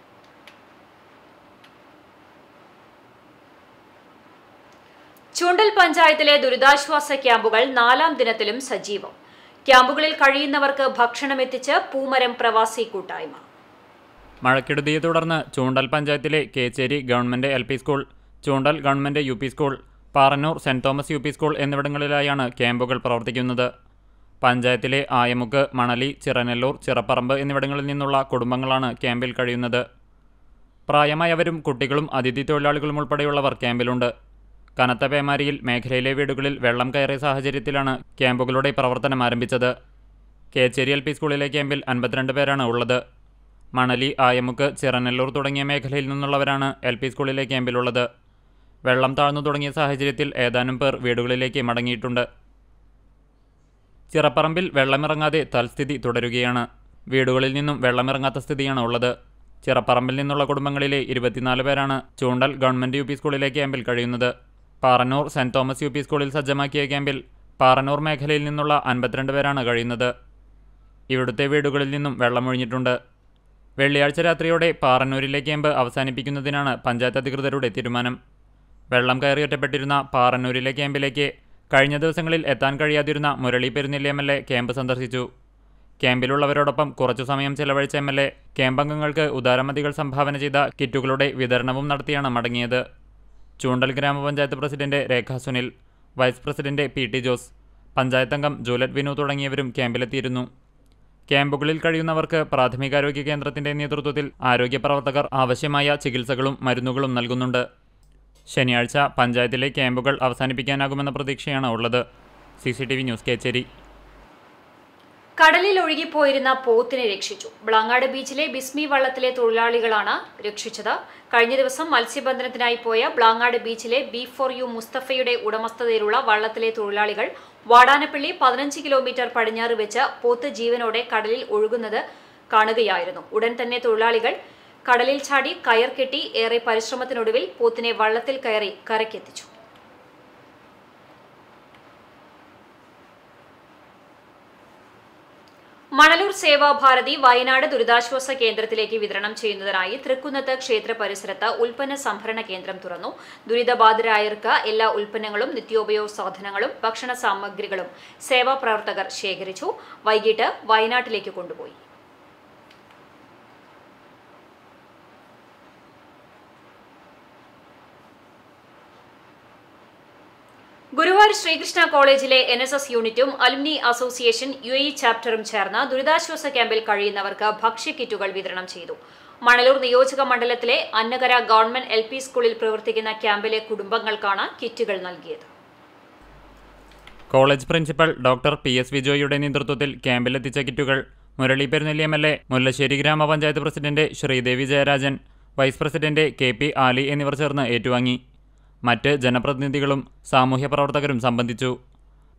ചൂണ്ടൽ പഞ്ചായത്തിലെ ദുരിതാശ്വാസ ക്യാമ്പുകൾ നാലാം ദിനത്തിലും സജീവം. ക്യാമ്പുകളിൽ കഴിയുന്നവർക്ക് ഭക്ഷണമെത്തിച്ച് പൂമരം പ്രവാസി കൂട്ടായ്മ. മഴക്കെടുതിയെ തുടർന്ന് ചൂണ്ടൽ പഞ്ചായത്തിലെ Kechery government L P school, Choondal government U P school, Parannur saint Thomas U P school എന്നിവിടങ്ങളിലായാണ് ക്യാമ്പുകൾ പ്രവർത്തിക്കുന്നത്. പഞ്ചായത്തിലെ ആയമുക്ക്, മണലി, ചിറനെല്ലൂർ, ചിറപ്പറമ്പ് എന്നിവിടങ്ങളിൽ നിന്നുള്ള കുടുംബങ്ങളാണ് ക്യാമ്പിൽ കഴിയുന്നത്. പ്രായമായവരും കുട്ടികളും അതിഥി തൊഴിലാളികളും ഉൾപ്പെടെയുള്ളവർ ക്യാമ്പിലുണ്ട്. കനത്ത പേമാരിയിൽ മേഖലയിലെ വീടുകളിൽ വെള്ളം കയറിയ സാഹചര്യത്തിലാണ് ക്യാമ്പുകളുടെ പ്രവർത്തനം ആരംഭിച്ചത്. കേച്ചേരി എൽ പി സ്കൂളിലെ ക്യാമ്പിൽ അൻപത്തിരണ്ട് പേരാണ് ഉള്ളത്. മണലി, ആയമുക്ക്, ചിറനെല്ലൂർ തുടങ്ങിയ മേഖലയിൽ നിന്നുള്ളവരാണ് എൽ പി സ്കൂളിലെ ക്യാമ്പിലുള്ളത്. വെള്ളം താഴ്ന്നു തുടങ്ങിയ സാഹചര്യത്തിൽ ഏതാനും പേർ വീടുകളിലേക്ക് മടങ്ങിയിട്ടുണ്ട്. ചിറപ്പറമ്പിൽ വെള്ളമിറങ്ങാതെ തൽസ്ഥിതി തുടരുകയാണ്. വീടുകളിൽ നിന്നും വെള്ളമിറങ്ങാത്ത സ്ഥിതിയാണ് ഉള്ളത്. ചിറപ്പറമ്പിൽ നിന്നുള്ള കുടുംബങ്ങളിലെ ഇരുപത്തിനാല് പേരാണ് ചൂണ്ടൽ ഗവൺമെന്റ് യു പി സ്കൂളിലെ ക്യാമ്പിൽ കഴിയുന്നത്. Parannur saint Thomas U P സ്കൂളിൽ സജ്ജമാക്കിയ ക്യാമ്പിൽ പാറന്നൂർ മേഖലയിൽ നിന്നുള്ള അൻപത്തിരണ്ട് പേരാണ് കഴിയുന്നത്. ഇവിടുത്തെ വീടുകളിൽ നിന്നും വെള്ളമൊഴിഞ്ഞിട്ടുണ്ട്. വെള്ളിയാഴ്ച രാത്രിയോടെ പാറന്നൂരിലെ ക്യാമ്പ് അവസാനിപ്പിക്കുന്നതിനാണ് പഞ്ചായത്ത് അധികൃതരുടെ തീരുമാനം. വെള്ളം കയറിയൊറ്റപ്പെട്ടിരുന്ന പാറന്നൂരിലെ ക്യാമ്പിലേക്ക് കഴിഞ്ഞ ദിവസങ്ങളിൽ എത്താൻ കഴിയാതിരുന്ന Murali Perunnelli M L A camp സന്ദർശിച്ചു. ക്യാമ്പിലുള്ളവരോടൊപ്പം കുറച്ചു സമയം ചെലവഴിച്ച എം എൽ എ ക്യാമ്പംഗങ്ങൾക്ക് ഉദാരമതികൾ സംഭാവന ചെയ്ത കിറ്റുകളുടെ വിതരണവും നടത്തിയാണ് മടങ്ങിയത്. ചൂണ്ടൽ ഗ്രാമപഞ്ചായത്ത് president Rekha Sunil, vice president P T Jose, panchayat അംഗം ജൂലറ്റ് വിനു തുടങ്ങിയവരും ക്യാമ്പിലെത്തിയിരുന്നു. ക്യാമ്പുകളിൽ കഴിയുന്നവർക്ക് പ്രാഥമികാരോഗ്യ കേന്ദ്രത്തിന്റെ നേതൃത്വത്തിൽ ആരോഗ്യ പ്രവർത്തകർ ആവശ്യമായ ചികിത്സകളും മരുന്നുകളും നൽകുന്നുണ്ട്. ശനിയാഴ്ച പഞ്ചായത്തിലെ ക്യാമ്പുകൾ അവസാനിപ്പിക്കാനാകുമെന്ന പ്രതീക്ഷയാണ് ഉള്ളത്. C C T V news, Kechery. കടലിൽ ഒഴുകിപ്പോയിരുന്ന പോത്തിനെ രക്ഷിച്ചു. ബ്ലാങ്ങാട് ബീച്ചിലെ ബിസ്മി വള്ളത്തിലെ തൊഴിലാളികളാണ് രക്ഷിച്ചത്. കഴിഞ്ഞ ദിവസം മത്സ്യബന്ധനത്തിനായി പോയ ബ്ലാങ്ങാട് ബീച്ചിലെ ബി ഫോർ യു മുസ്തഫയുടെ ഉടമസ്ഥതയിലുള്ള വള്ളത്തിലെ തൊഴിലാളികൾ വാടാനപ്പള്ളി പതിനഞ്ച് കിലോമീറ്റർ പടിഞ്ഞാറ് വെച്ച് പോത്ത് ജീവനോടെ കടലിൽ ഒഴുകുന്നത് കാണുകയായിരുന്നു. ഉടൻ തന്നെ തൊഴിലാളികൾ കടലിൽ ചാടി കയർ കെട്ടി ഏറെ പരിശ്രമത്തിനൊടുവിൽ പോത്തിനെ വള്ളത്തിൽ കയറി കരയ്ക്കെത്തിച്ചു. മണലൂർ സേവാഭാരതി വയനാട് ദുരിതാശ്വാസ കേന്ദ്രത്തിലേക്ക് വിതരണം ചെയ്യുന്നതിനായി തൃക്കുന്നത്ത് ക്ഷേത്ര പരിസരത്ത് ഉൽപ്പന്ന സംഭരണ കേന്ദ്രം തുറന്നു. ദുരിതബാധിതരായവർക്ക് എല്ലാ ഉൽപ്പന്നങ്ങളും നിത്യോപയോഗ സാധനങ്ങളും ഭക്ഷണ സാമഗ്രികളും സേവാ പ്രവർത്തകർ ശേഖരിച്ചു. വൈകിട്ട് വയനാട്ടിലേക്ക് കൊണ്ടുപോയി. ഗുരുവായൂർ ശ്രീകൃഷ്ണ കോളേജിലെ എൻ എസ് എസ് യൂണിറ്റും അലുമിനി അസോസിയേഷൻ യു എ ചാപ്റ്ററും ചേർന്ന് ദുരിതാശ്വാസ ക്യാമ്പിൽ കഴിയുന്നവർക്ക് ഭക്ഷ്യക്കിറ്റുകൾ വിതരണം ചെയ്തു. മണലൂർ നിയോജക മണ്ഡലത്തിലെ അന്നകര ഗവൺമെന്റ് എൽ പി സ്കൂളിൽ പ്രവർത്തിക്കുന്ന ക്യാമ്പിലെ കുടുംബങ്ങൾക്കാണ് കിറ്റുകൾ നൽകിയത്. College principal doctor P S വിജോയുടെ നേതൃത്വത്തിൽ ക്യാമ്പിലെത്തിച്ച കിറ്റുകൾ Murali Perunnelli M L A, Mullassery ഗ്രാമപഞ്ചായത്ത് president Sreedevi Jayarajan, vice president K P Ali എന്നിവർ ചേർന്ന് ഏറ്റുവാങ്ങി. മറ്റ് ജനപ്രതിനിധികളും സാമൂഹ്യ പ്രവർത്തകരും സംബന്ധിച്ചു.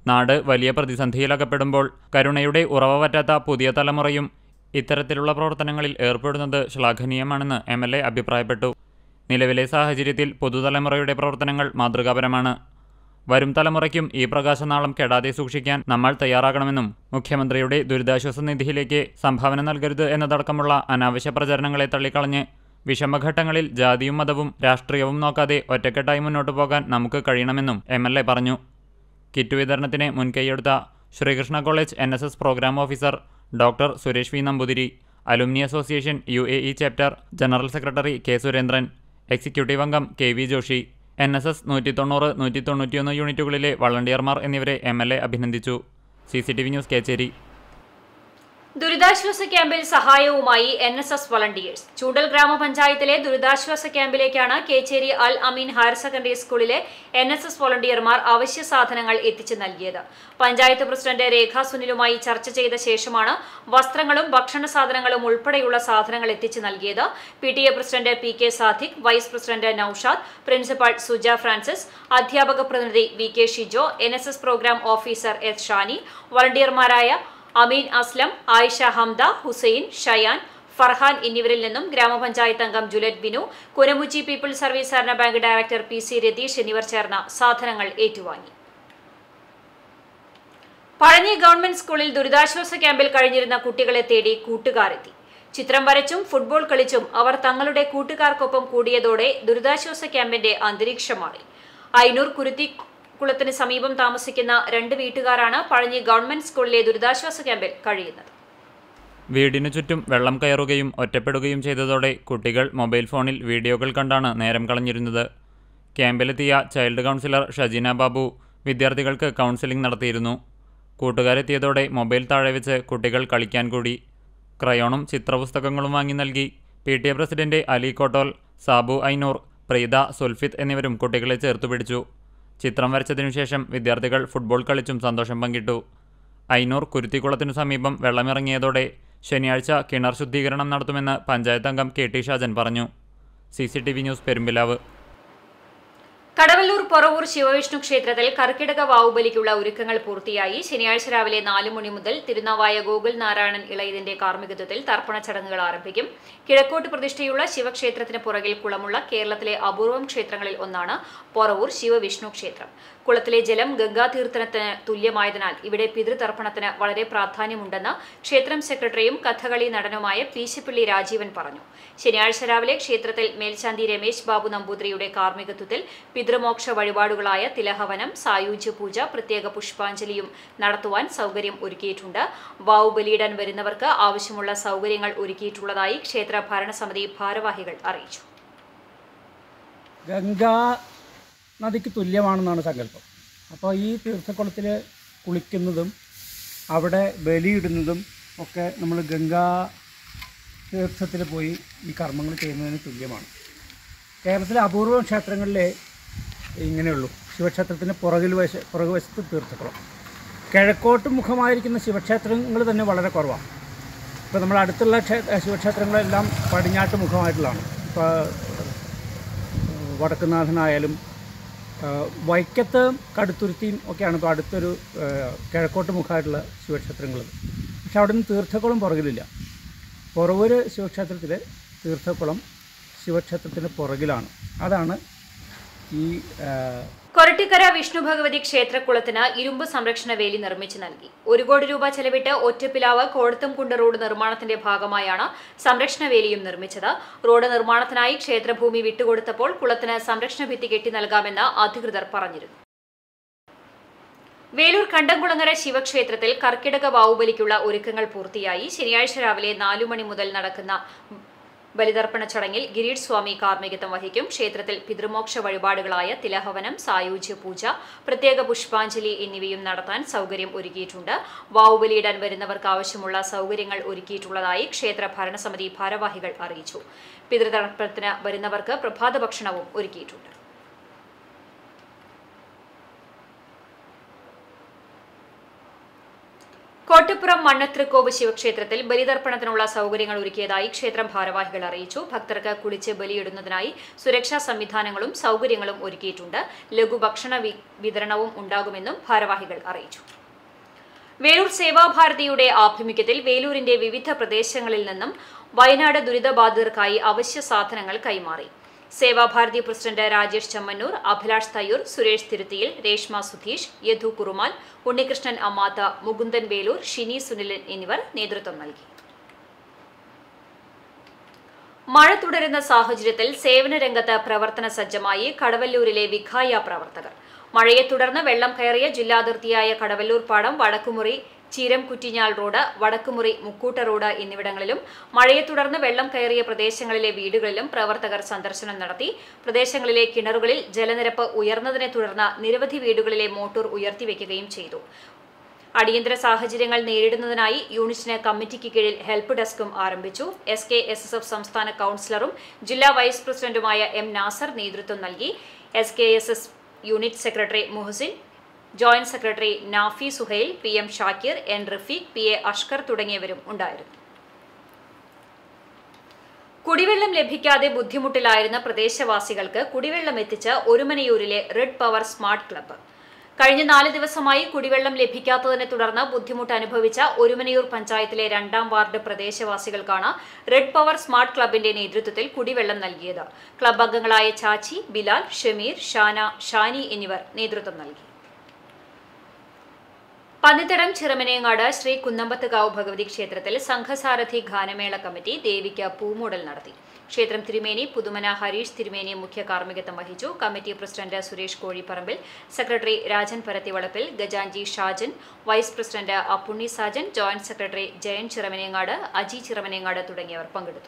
നാട് വലിയ പ്രതിസന്ധിയിലകപ്പെടുമ്പോൾ കരുണയുടെ ഉറവ പറ്റാത്ത പുതിയ തലമുറയും ഇത്തരത്തിലുള്ള പ്രവർത്തനങ്ങളിൽ ഏർപ്പെടുന്നത് ശ്ലാഘനീയമാണെന്ന് എം എൽ എ അഭിപ്രായപ്പെട്ടു. നിലവിലെ സാഹചര്യത്തിൽ പുതുതലമുറയുടെ പ്രവർത്തനങ്ങൾ മാതൃകാപരമാണ്. വരും തലമുറയ്ക്കും ഈ പ്രകാശനാളം കെടാതെ സൂക്ഷിക്കാൻ നമ്മൾ തയ്യാറാകണമെന്നും മുഖ്യമന്ത്രിയുടെ ദുരിതാശ്വാസ നിധിയിലേക്ക് സംഭാവന നൽകരുത് എന്നതടക്കമുള്ള അനാവശ്യ പ്രചരണങ്ങളെ തള്ളിക്കളഞ്ഞ് വിഷമഘട്ടങ്ങളിൽ ജാതിയും മതവും രാഷ്ട്രീയവും നോക്കാതെ ഒറ്റക്കെട്ടായി മുന്നോട്ടു പോകാൻ നമുക്ക് കഴിയണമെന്നും എം എൽ എ പറഞ്ഞു. കിറ്റ് വിതരണത്തിന് മുൻകൈയെടുത്ത Sreekrishna college N S S programme officer doctor Suresh V Namboothiri, alumni association U A E chapter general secretary K Surendran, executive അംഗം K V Joshi, N S S നൂറ്റി തൊണ്ണൂറ് നൂറ്റി തൊണ്ണൂറ്റിയൊന്ന് യൂണിറ്റുകളിലെ വളണ്ടിയർമാർ എന്നിവരെ എം എൽ എ അഭിനന്ദിച്ചു. C C T V news Kechery. ദുരിതാശ്വാസ ക്യാമ്പിൽ സഹായവുമായി N S S volunteers. Choondal ഗ്രാമപഞ്ചായത്തിലെ ദുരിതാശ്വാസ ക്യാമ്പിലേക്കാണ് കേച്ചേരി അൽ അമീൻ ഹയർ സെക്കൻഡറി സ്കൂളിലെ എൻ എസ് എസ് വളണ്ടിയർമാർ അവശ്യ സാധനങ്ങൾ എത്തിച്ചു നൽകിയത്. പഞ്ചായത്ത് പ്രസിഡന്റ് രേഖ സുനിലുമായി ചർച്ച ചെയ്ത ശേഷമാണ് വസ്ത്രങ്ങളും ഭക്ഷണ സാധനങ്ങളും ഉൾപ്പെടെയുള്ള സാധനങ്ങൾ എത്തിച്ചു നൽകിയത്. P T A president P K Sadiq, vice president Noushad, principal Suja Francis, അധ്യാപക പ്രതിനിധി V K Shijo, N S S programme officer S Shani, വളണ്ടിയർമാരായ അമീൻ അസ്ലം, ആയിഷ ഹംദ, ഹുസൈൻ, ഷയാൻ, ഫർഹാൻ എന്നിവരിൽ നിന്നും ഗ്രാമപഞ്ചായത്ത് അംഗം Juliet Binu, Kuramuchi peoples service സഹകരണ bank director P C Ratheesh എന്നിവർ ചേർന്ന സാധനങ്ങൾ ഏറ്റുവാങ്ങി. പഴഞ്ഞി ഗവൺമെന്റ് സ്കൂളിൽ ദുരിതാശ്വാസ ക്യാമ്പിൽ കഴിഞ്ഞിരുന്ന കുട്ടികളെ തേടി കൂട്ടുകാരെത്തി. ചിത്രം വരച്ചും ഫുട്ബോൾ കളിച്ചും അവർ തങ്ങളുടെ കൂട്ടുകാർക്കൊപ്പം കൂടിയതോടെ ദുരിതാശ്വാസ ക്യാമ്പിന്റെ അന്തരീക്ഷം മാറി. ഐനൂർ കുരുത്തി കുളത്തിന് സമീപം താമസിക്കുന്ന രണ്ട് വീട്ടുകാരാണ് പഴഞ്ഞി ഗവൺമെന്റ് സ്കൂളിലെ ദുരിതാശ്വാസ ക്യാമ്പിൽ കഴിയുന്നത്. വീടിനു ചുറ്റും വെള്ളം കയറുകയും ഒറ്റപ്പെടുകയും ചെയ്തതോടെ കുട്ടികൾ മൊബൈൽ ഫോണിൽ വീഡിയോകൾ കണ്ടാണ് നേരം കളഞ്ഞിരുന്നത്. ക്യാമ്പിലെത്തിയ ചൈൽഡ് കൗൺസിലർ ഷജീന ബാബു വിദ്യാർത്ഥികൾക്ക് കൗൺസിലിംഗ് നടത്തിയിരുന്നു. കൂട്ടുകാരെത്തിയതോടെ മൊബൈൽ താഴെ വെച്ച് കുട്ടികൾ കളിക്കാൻ കൂടി. ക്രയോണും ചിത്രപുസ്തകങ്ങളും വാങ്ങി നൽകി. P T A president Ali Kottol, Sabu Ainoor, Preetha, Sulfith എന്നിവരും കുട്ടികളെ ചേർത്തു പിടിച്ചു. ചിത്രം വരച്ചതിനുശേഷം വിദ്യാർത്ഥികൾ ഫുട്ബോൾ കളിച്ചും സന്തോഷം പങ്കിട്ടു. ഐനൂർ കുരുത്തിക്കുളത്തിനു സമീപം വെള്ളമിറങ്ങിയതോടെ ശനിയാഴ്ച കിണർ ശുദ്ധീകരണം നടത്തുമെന്ന് പഞ്ചായത്ത് അംഗം കെ ടി ഷാജൻ പറഞ്ഞു. C C T V news Perumpilavu. Kadavallur Poravur Shivavishnu ക്ഷേത്രത്തിൽ കർക്കിടക വാവുബലിക്കുള്ള ഒരുക്കങ്ങൾ പൂർത്തിയായി. ശനിയാഴ്ച രാവിലെ നാലു മണി മുതൽ തിരുനാവായ ഗോകുൽ നാരായണൻ ഇളയതിന്റെ കാർമ്മികത്വത്തിൽ തർപ്പണ ചടങ്ങുകൾ ആരംഭിക്കും. കിഴക്കോട്ട് പ്രതിഷ്ഠയുള്ള ശിവക്ഷേത്രത്തിന് പുറകിൽ കുളമുള്ള കേരളത്തിലെ അപൂർവം ക്ഷേത്രങ്ങളിൽ ഒന്നാണ് പൊറവൂർ ശിവവിഷ്ണു ക്ഷേത്രം. കുളത്തിലെ ജലം ഗംഗാതീർത്ഥത്തിന് തുല്യമായതിനാൽ ഇവിടെ പിതൃതർപ്പണത്തിന് വളരെ പ്രാധാന്യമുണ്ടെന്ന് ക്ഷേത്രം സെക്രട്ടറിയും കഥകളി നടനുമായ പീശപ്പള്ളി രാജീവൻ പറഞ്ഞു. ശനിയാഴ്ച രാവിലെ ക്ഷേത്രത്തിൽ മേൽശാന്തി രമേശ് ബാബു നമ്പൂതിരിയുടെ കാർമ്മികത്വത്തിൽ പിതൃമോക്ഷ വഴിപാടുകളായ തിലഹവനം, സായൂജ്യ പൂജ, പ്രത്യേക പുഷ്പാഞ്ജലിയും നടത്തുവാൻ സൗകര്യം ഒരുക്കിയിട്ടുണ്ട്. വാവുബലിയിടാൻ വരുന്നവർക്ക് ആവശ്യമുള്ള സൗകര്യങ്ങൾ ഒരുക്കിയിട്ടുള്ളതായി ക്ഷേത്ര ഭരണസമിതി ഭാരവാഹികൾ അറിയിച്ചു. ഗംഗാ നദിക്ക് തുല്യമാണെന്നാണ് സങ്കല്പം. അപ്പോൾ ഈ തീർത്ഥക്കുളത്തിൽ കുളിക്കുന്നതും അവിടെ ബലിയിടുന്നതും ഒക്കെ നമ്മൾ ഗംഗാ തീർത്ഥത്തിൽ പോയി ഈ കർമ്മങ്ങൾ ചെയ്യുന്നതിന് തുല്യമാണ്. കേരളത്തിലെ അപൂർവം ക്ഷേത്രങ്ങളിലെ ഇങ്ങനെയുള്ളൂ. ശിവക്ഷേത്രത്തിന് പുറകിൽ വശ പുറകുവശത്ത് തീർത്ഥക്കുളം. കിഴക്കോട്ട് മുഖമായിരിക്കുന്ന ശിവക്ഷേത്രങ്ങൾ തന്നെ വളരെ കുറവാണ്. ഇപ്പോൾ നമ്മുടെ അടുത്തുള്ള ക്ഷേ ശിവക്ഷേത്രങ്ങളെല്ലാം പടിഞ്ഞാട്ട് മുഖമായിട്ടുള്ളതാണ്. ഇപ്പോൾ വടക്കുന്നാഥനായാലും വൈക്കത്ത് കടുത്തുരുത്തിയും ഒക്കെയാണ് ഇപ്പോൾ അടുത്തൊരു കിഴക്കോട്ട് മുഖമായിട്ടുള്ള ശിവക്ഷേത്രങ്ങൾ. പക്ഷെ അവിടെ നിന്ന് തീർത്ഥക്കുളം പുറകിലില്ല. പുറവൂർ ശിവക്ഷേത്രത്തിൽ തീർത്ഥക്കുളം ശിവക്ഷേത്രത്തിന് പുറകിലാണ്. അതാണ് ഈ കൊരട്ടിക്കര വിഷ്ണു ഭഗവതി ക്ഷേത്രക്കുളത്തിന് ഇരുമ്പ് സംരക്ഷണ വേലി നിർമ്മിച്ചു നൽകി. ഒരു കോടി രൂപ ചെലവിട്ട് ഒറ്റപ്പിലാവ് കോടത്തുംകുണ്ട് റോഡ് നിർമ്മാണത്തിന്റെ ഭാഗമായാണ് സംരക്ഷണ വേലിയും നിർമ്മിച്ചത്. റോഡ് നിർമ്മാണത്തിനായി ക്ഷേത്രഭൂമി വിട്ടുകൊടുത്തപ്പോൾ കുളത്തിന് സംരക്ഷണ ഭിത്തി കെട്ടി നൽകാമെന്ന് അധികൃതർ പറഞ്ഞിരുന്നു. വേലൂർ കണ്ടംകുളങ്ങര ശിവക്ഷേത്രത്തിൽ കർക്കിടക വാവുബലിക്കുള്ള ഒരുക്കങ്ങൾ പൂർത്തിയായി. ശനിയാഴ്ച രാവിലെ നാലു മണി മുതൽ നടക്കുന്ന ബലിതർപ്പണ ചടങ്ങിൽ ഗിരീഷ് സ്വാമി കാർമ്മികത്വം വഹിക്കും. ക്ഷേത്രത്തിൽ പിതൃമോക്ഷ വഴിപാടുകളായ തിലഹവനം, സായൂജ്യ പൂജ, പ്രത്യേക പുഷ്പാഞ്ജലി എന്നിവയും നടത്താൻ സൗകര്യം ഒരുക്കിയിട്ടുണ്ട്. വാവുബലിയിടാൻ വരുന്നവർക്ക് ആവശ്യമുള്ള സൗകര്യങ്ങൾ ഒരുക്കിയിട്ടുള്ളതായി ക്ഷേത്ര ഭരണസമിതി ഭാരവാഹികൾ അറിയിച്ചു. പിതൃതർപ്പണത്തിന് വരുന്നവർക്ക് പ്രഭാത ഭക്ഷണവും ഒരുക്കിയിട്ടുണ്ട്. കോട്ടപ്പുറം മണ്ണത്രിക്കോവ് ശിവക്ഷേത്രത്തിൽ ബലിതർപ്പണത്തിനുള്ള സൗകര്യങ്ങൾ ഒരുക്കിയതായി ക്ഷേത്രം ഭാരവാഹികൾ അറിയിച്ചു. ഭക്തർക്ക് കുളിച്ച് ബലിയിടുന്നതിനായി സുരക്ഷാ സംവിധാനങ്ങളും സൗകര്യങ്ങളും ഒരുക്കിയിട്ടുണ്ട്. ലഘുഭക്ഷണ വിതരണവും ഉണ്ടാകുമെന്നും ഭാരവാഹികൾ അറിയിച്ചു. വേലൂർ സേവാഭാരതിയുടെ ആഭിമുഖ്യത്തിൽ വേലൂരിന്റെ വിവിധ പ്രദേശങ്ങളിൽ നിന്നും വയനാട് ദുരിതബാധിതർക്കായി അവശ്യ സാധനങ്ങൾ കൈമാറി. സേവാഭാരതി പ്രസിഡന്റ് രാജേഷ് ചമ്മന്നൂർ, അഭിലാഷ് തയ്യൂർ, സുരേഷ് തിരുത്തിയിൽ, രേഷ്മ സുധീഷ്, യദു കുറുമാൽ, ഉണ്ണികൃഷ്ണൻ അമ്മാത്ത, മുകുന്ദൻ വേലൂർ, ഷിനി സുനിലൻ എന്നിവർ നേതൃത്വം നൽകി. മഴ തുടരുന്ന സാഹചര്യത്തിൽ സേവന രംഗത്ത് പ്രവർത്തന സജ്ജമായി കടവല്ലൂരിലെ വിഖായ പ്രവർത്തകർ. മഴയെ തുടർന്ന് വെള്ളം കയറിയ ജില്ലാതിർത്തിയായ കടവല്ലൂർ പാടം, വടക്കുമുറി ചീരം കുറ്റിഞ്ഞാൽ റോഡ്, വടക്കുമുറി മുക്കൂട്ട റോഡ് എന്നിവിടങ്ങളിലും മഴയെ തുടർന്ന് വെള്ളം കയറിയ പ്രദേശങ്ങളിലെ വീടുകളിലും പ്രവർത്തകർ സന്ദർശനം നടത്തി. പ്രദേശങ്ങളിലെ കിണറുകളിൽ ജലനിരപ്പ് ഉയർന്നതിനെ തുടർന്ന് നിരവധി വീടുകളിലെ മോട്ടോർ ഉയർത്തിവെക്കുകയും ചെയ്തു. അടിയന്തര സാഹചര്യങ്ങൾ നേരിടുന്നതിനായി യൂണിറ്റിന് കമ്മിറ്റിക്ക് കീഴിൽ ഹെൽപ്പ് ഡെസ്കും ആരംഭിച്ചു. S K S S F സംസ്ഥാന കൌൺസിലറും ജില്ലാ വൈസ് പ്രസിഡന്റുമായ എം നാസർ നേതൃത്വം നൽകി. S K S S unit secretary Muhasin, joint secretary Nafi Suhail, P M Shakir, N Rafeeq, P A Ashkar തുടങ്ങിയവരും ഉണ്ടായിരുന്നു. കുടിവെള്ളം ലഭിക്കാതെ ബുദ്ധിമുട്ടിലായിരുന്ന പ്രദേശവാസികൾക്ക് കുടിവെള്ളം എത്തിച്ച ഒരുമനയൂരിലെ റെഡ് പവർ സ്മാർട്ട് ക്ലബ്ബ്. കഴിഞ്ഞ നാല് ദിവസമായി കുടിവെള്ളം ലഭിക്കാത്തതിനെ തുടർന്ന് ബുദ്ധിമുട്ട് അനുഭവിച്ച ഒരുമനയൂർ പഞ്ചായത്തിലെ രണ്ടാം വാർഡ് പ്രദേശവാസികൾക്കാണ് റെഡ് പവർ സ്മാർട്ട് ക്ലബിന്റെ നേതൃത്വത്തിൽ കുടിവെള്ളം നൽകിയത്. ക്ലബ് അംഗങ്ങളായ ചാച്ചി, ബിലാൽ, ഷമീർ, ഷാന, ഷാനി എന്നിവർ നേതൃത്വം നൽകി. പന്നിത്തടം ചിറമനേങ്ങാട് ശ്രീ കുന്നമ്പത്തുകാവ് ഭഗവതി ക്ഷേത്രത്തിൽ സംഘസാരഥി ഗാനമേള കമ്മിറ്റി ദേവിക്ക് പൂമൂടൽ നടത്തി. ക്ഷേത്രം തിരുമേനി പുതുമന ഹരീഷ് തിരുമേനി മുഖ്യ കാർമ്മികത്വം വഹിച്ചു. Committee president Suresh Kozhipparambil, secretary Rajan Parathivalappil, Gajanji Shajan, vice president Appunni Sajan, joint secretary Jayan Chiramanengad, Aji Chiramanengad തുടങ്ങിയവർ പങ്കെടുത്തു.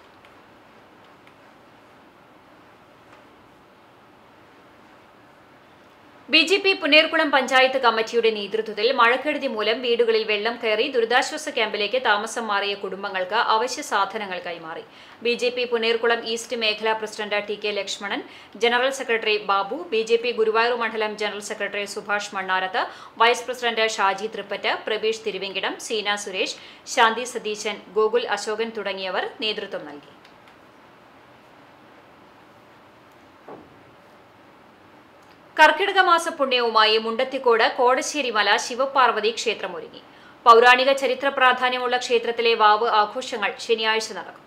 B J P Punnayurkulam panchayat കമ്മിറ്റിയുടെ നേതൃത്വത്തിൽ മഴക്കെടുതി മൂലം വീടുകളിൽ വെള്ളം കയറി ദുരിതാശ്വാസ ക്യാമ്പിലേക്ക് താമസം മാറിയ കുടുംബങ്ങൾക്ക് അവശ്യ സാധനങ്ങൾ കൈമാറി. B J P Punnerkulam east മേഖലാ president T K Lakshmanan, general secretary Babu, B J P Guruvayur മണ്ഡലം general secretary Subhash Mannarath, vice president Shaji Thrippatt, Prabeesh Thiruvenkidam, Seena Suresh, Shanthi Satheesan, Gokul Ashokan തുടങ്ങിയവർ നേതൃത്വം നൽകി. കർക്കിടക മാസ പുണ്യവുമായി മുണ്ടത്തിക്കോട് കോടശ്ശേരി മല ശിവപാർവതി ക്ഷേത്രമൊരുങ്ങി. പൗരാണിക ചരിത്ര പ്രാധാന്യമുള്ള ക്ഷേത്രത്തിലെ വാവ് ആഘോഷങ്ങൾ ശനിയാഴ്ച നടക്കും.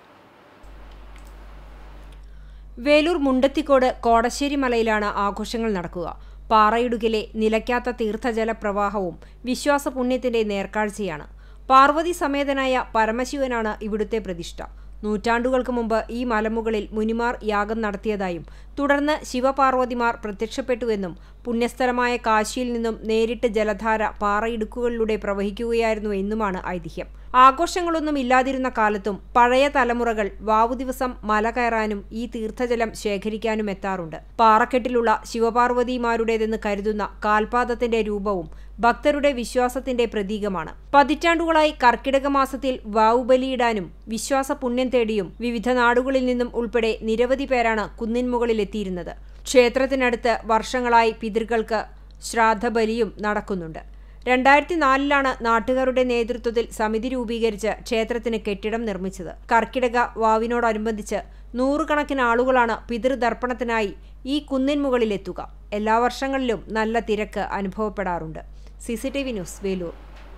വേലൂർ മുണ്ടത്തിക്കോട് കോടശ്ശേരി മലയിലാണ് ആഘോഷങ്ങൾ നടക്കുക. പാറയിടുകിലെ നിലയ്ക്കാത്ത തീർത്ഥജല പ്രവാഹവും വിശ്വാസപുണ്യത്തിന്റെ നേർക്കാഴ്ചയാണ്. പാർവതി സമേതനായ പരമശിവനാണ് ഇവിടുത്തെ പ്രതിഷ്ഠ. നൂറ്റാണ്ടുകൾക്ക് മുമ്പ് ഈ മലമുകളിൽ മുനിമാർ യാഗം നടത്തിയതായും തുടർന്ന് ശിവപാർവതിമാർ പ്രത്യക്ഷപ്പെട്ടുവെന്നും പുണ്യസ്ഥലമായ കാശിയിൽ നിന്നും നേരിട്ട് ജലധാര പാറയിടുക്കുകളിലൂടെ പ്രവഹിക്കുകയായിരുന്നു എന്നുമാണ് ഐതിഹ്യം. ആഘോഷങ്ങളൊന്നും ഇല്ലാതിരുന്ന കാലത്തും പഴയ തലമുറകൾ വാവു ദിവസം മല കയറാനും ഈ തീർത്ഥജലം ശേഖരിക്കാനും എത്താറുണ്ട്. പാറക്കെട്ടിലുള്ള ശിവപാർവതിമാരുടേതെന്ന് കരുതുന്ന കാൽപാദത്തിന്റെ രൂപവും ഭക്തരുടെ വിശ്വാസത്തിന്റെ പ്രതീകമാണ്. പതിറ്റാണ്ടുകളായി കർക്കിടക മാസത്തിൽ വാവു ബലിയിടാനും വിശ്വാസ പുണ്യം തേടിയും വിവിധ നാടുകളിൽ നിന്നും ഉൾപ്പെടെ നിരവധി പേരാണ് കുന്നിൻ മുകളിലെത്തിയിരുന്നത്. ക്ഷേത്രത്തിനടുത്ത് വർഷങ്ങളായി പിതൃകൾക്ക് ശ്രാദ്ധബലിയും നടക്കുന്നുണ്ട്. രണ്ടായിരത്തി നാലിലാണ് നാട്ടുകാരുടെ നേതൃത്വത്തിൽ സമിതി രൂപീകരിച്ച് ക്ഷേത്രത്തിന് കെട്ടിടം നിർമ്മിച്ചത്. കർക്കിടക വാവിനോടനുബന്ധിച്ച് നൂറുകണക്കിന് ആളുകളാണ് പിതൃതർപ്പണത്തിനായി ഈ കുന്നിൻ മുകളിലെത്തുക. എല്ലാ വർഷങ്ങളിലും നല്ല തിരക്ക് അനുഭവപ്പെടാറുണ്ട്. C C T V news, Velur.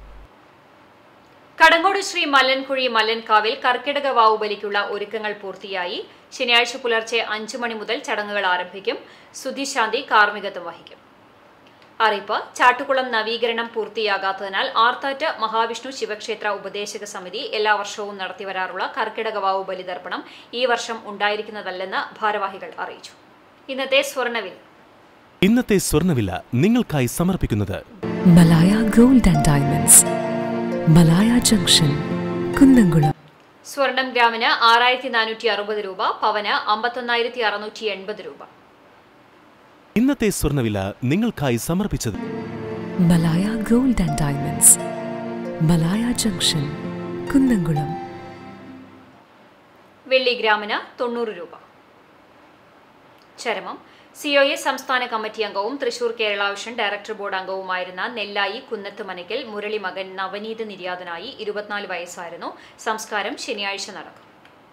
Kadangode Shri Mallankuzhi മല്ലൻകാവിൽ കർക്കിടക വാവു ബലിക്കുള്ള ഒരുക്കങ്ങൾ പൂർത്തിയായി. ശനിയാഴ്ച പുലർച്ചെ അഞ്ചു മണി മുതൽ ചടങ്ങുകൾ ആരംഭിക്കും. സുധിശാന്തി കാർമ്മികത്വം വഹിക്കും. അറിയിപ്പ്: ചാട്ടുകുളം നവീകരണം പൂർത്തിയാകാത്തതിനാൽ ആർത്താറ്റ് മഹാവിഷ്ണു ശിവക്ഷേത്ര ഉപദേശക സമിതി എല്ലാ വർഷവും നടത്തിവരാറുള്ള കർക്കിടക വാവു ബലിതർപ്പണം ഈ വർഷം ഉണ്ടായിരിക്കുന്നതല്ലെന്ന് ഭാരവാഹികൾ അറിയിച്ചു. ഇന്നത്തെ സ്വർണ്ണവില ഇന്നത്തെ സ്വർണ്ണവില നിങ്ങൾക്കായി സമർപ്പിക്കുന്നത് Malaya gold and diamonds, Malaya junction, Kunnamkulam. സ്വർണം ഗ്രാമിന് ആറായിരത്തി നാനൂറ്റി അറുപത് രൂപ, പവന് അമ്പത്തൊന്നായിരത്തി അറുന്നൂറ്റി എൺപത് രൂപ. ഇന്നത്തെ സ്വർണ്ണവില നിങ്ങൾക്കായി സമർപ്പിച്ചത് Malaya gold and diamonds, Malaya junction, Kunnamkulam. വെള്ളി ഗ്രാമിന് തൊണ്ണൂറ് രൂപ. ചരമം സി ഒ എ സംസ്ഥാന കമ്മിറ്റി അംഗവും Thrissur Kerala vision director board അംഗവുമായിരുന്ന നെല്ലായി കുന്നത്ത് മനയ്ക്കൽ മുരളി മകൻ നവനീത് നിര്യാതനായി ഇരുപത്തിനാല് വയസ്സായിരുന്നു. സംസ്കാരം ശനിയാഴ്ച നടക്കും.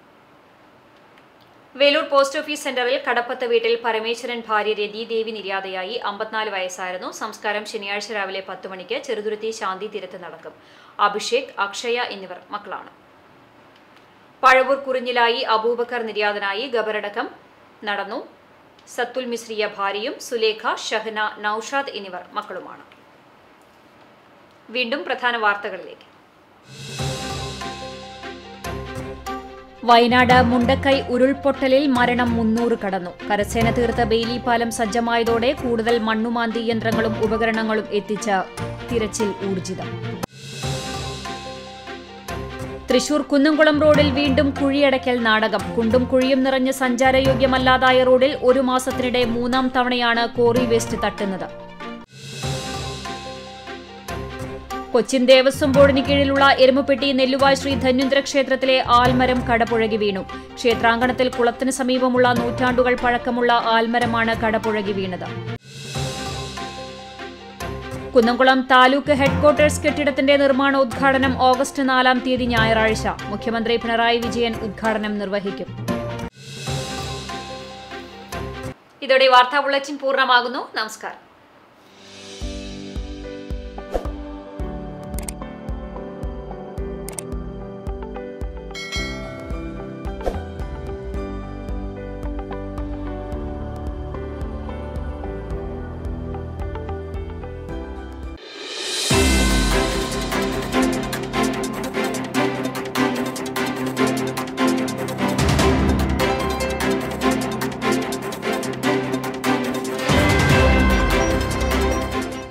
വേലൂർ പോസ്റ്റ് ഓഫീസ് സെന്ററിൽ കടപ്പത്ത് വീട്ടിൽ പരമേശ്വരൻ ഭാര്യ രതിദേവി നിര്യാതയായി. അമ്പത്തിനാല് വയസ്സായിരുന്നു. സംസ്കാരം ശനിയാഴ്ച രാവിലെ പത്ത് മണിക്ക് ചെറുതുരുത്തി ശാന്തി തീരത്ത് നടക്കും. അഭിഷേക്, അക്ഷയ എന്നിവർ മക്കളാണ്. പഴവൂർ കുറിഞ്ഞിലായി അബൂബക്കർ നിര്യാതനായി. ഖബറടക്കം നടന്നു. സത്തുൽ മിസ്രിയ ഭാര്യയും സുലേഖ, ഷഹന, നൌഷാദ് എന്നിവർ മക്കളുമാണ്. വീണ്ടും പ്രധാന വാർത്തകളിലേക്ക്. വയനാട് മുണ്ടക്കൈ ഉരുൾപൊട്ടലിൽ മരണം മുന്നൂറ് കടന്നു. കരസേന തീർത്ത ബെയിലി പാലം സജ്ജമായതോടെ കൂടുതൽ മണ്ണുമാന്തി യന്ത്രങ്ങളും ഉപകരണങ്ങളും എത്തിച്ച തിരച്ചിൽ ഊർജിതം. തൃശൂർ കുന്നംകുളം റോഡിൽ വീണ്ടും കുഴിയടയ്ക്കൽ നാടകം. കുണ്ടും കുഴിയും നിറഞ്ഞ് സഞ്ചാരയോഗ്യമല്ലാതായ റോഡിൽ ഒരു മാസത്തിനിടെ മൂന്നാം തവണയാണ് കോറി വേസ്റ്റ് തട്ടുന്നത്. കൊച്ചിൻ ദേവസ്വം ബോർഡിന് കീഴിലുള്ള എരുമപ്പെട്ടി നെല്ലുവായ് ശ്രീ ധന്വന്തര ക്ഷേത്രത്തിലെ ആൽമരം കടപുഴകി വീണു. ക്ഷേത്രാങ്കണത്തിൽ കുളത്തിന് സമീപമുള്ള നൂറ്റാണ്ടുകൾ പഴക്കമുള്ള ആൽമരമാണ് കടപുഴകി വീണത്. കുന്നംകുളം താലൂക്ക് ഹെഡ്ക്വാർട്ടേഴ്സ് കെട്ടിടത്തിന്റെ നിർമ്മാണോദ്ഘാടനം ഓഗസ്റ്റ് നാലാം തീയതി ഞായറാഴ്ച. മുഖ്യമന്ത്രി പിണറായി വിജയൻ ഉദ്ഘാടനം നിർവഹിക്കും. ഇതോടെ വാർത്താ ബുള്ളറ്റിൻ പൂർണ്ണമാകുന്നു. നമസ്കാരം.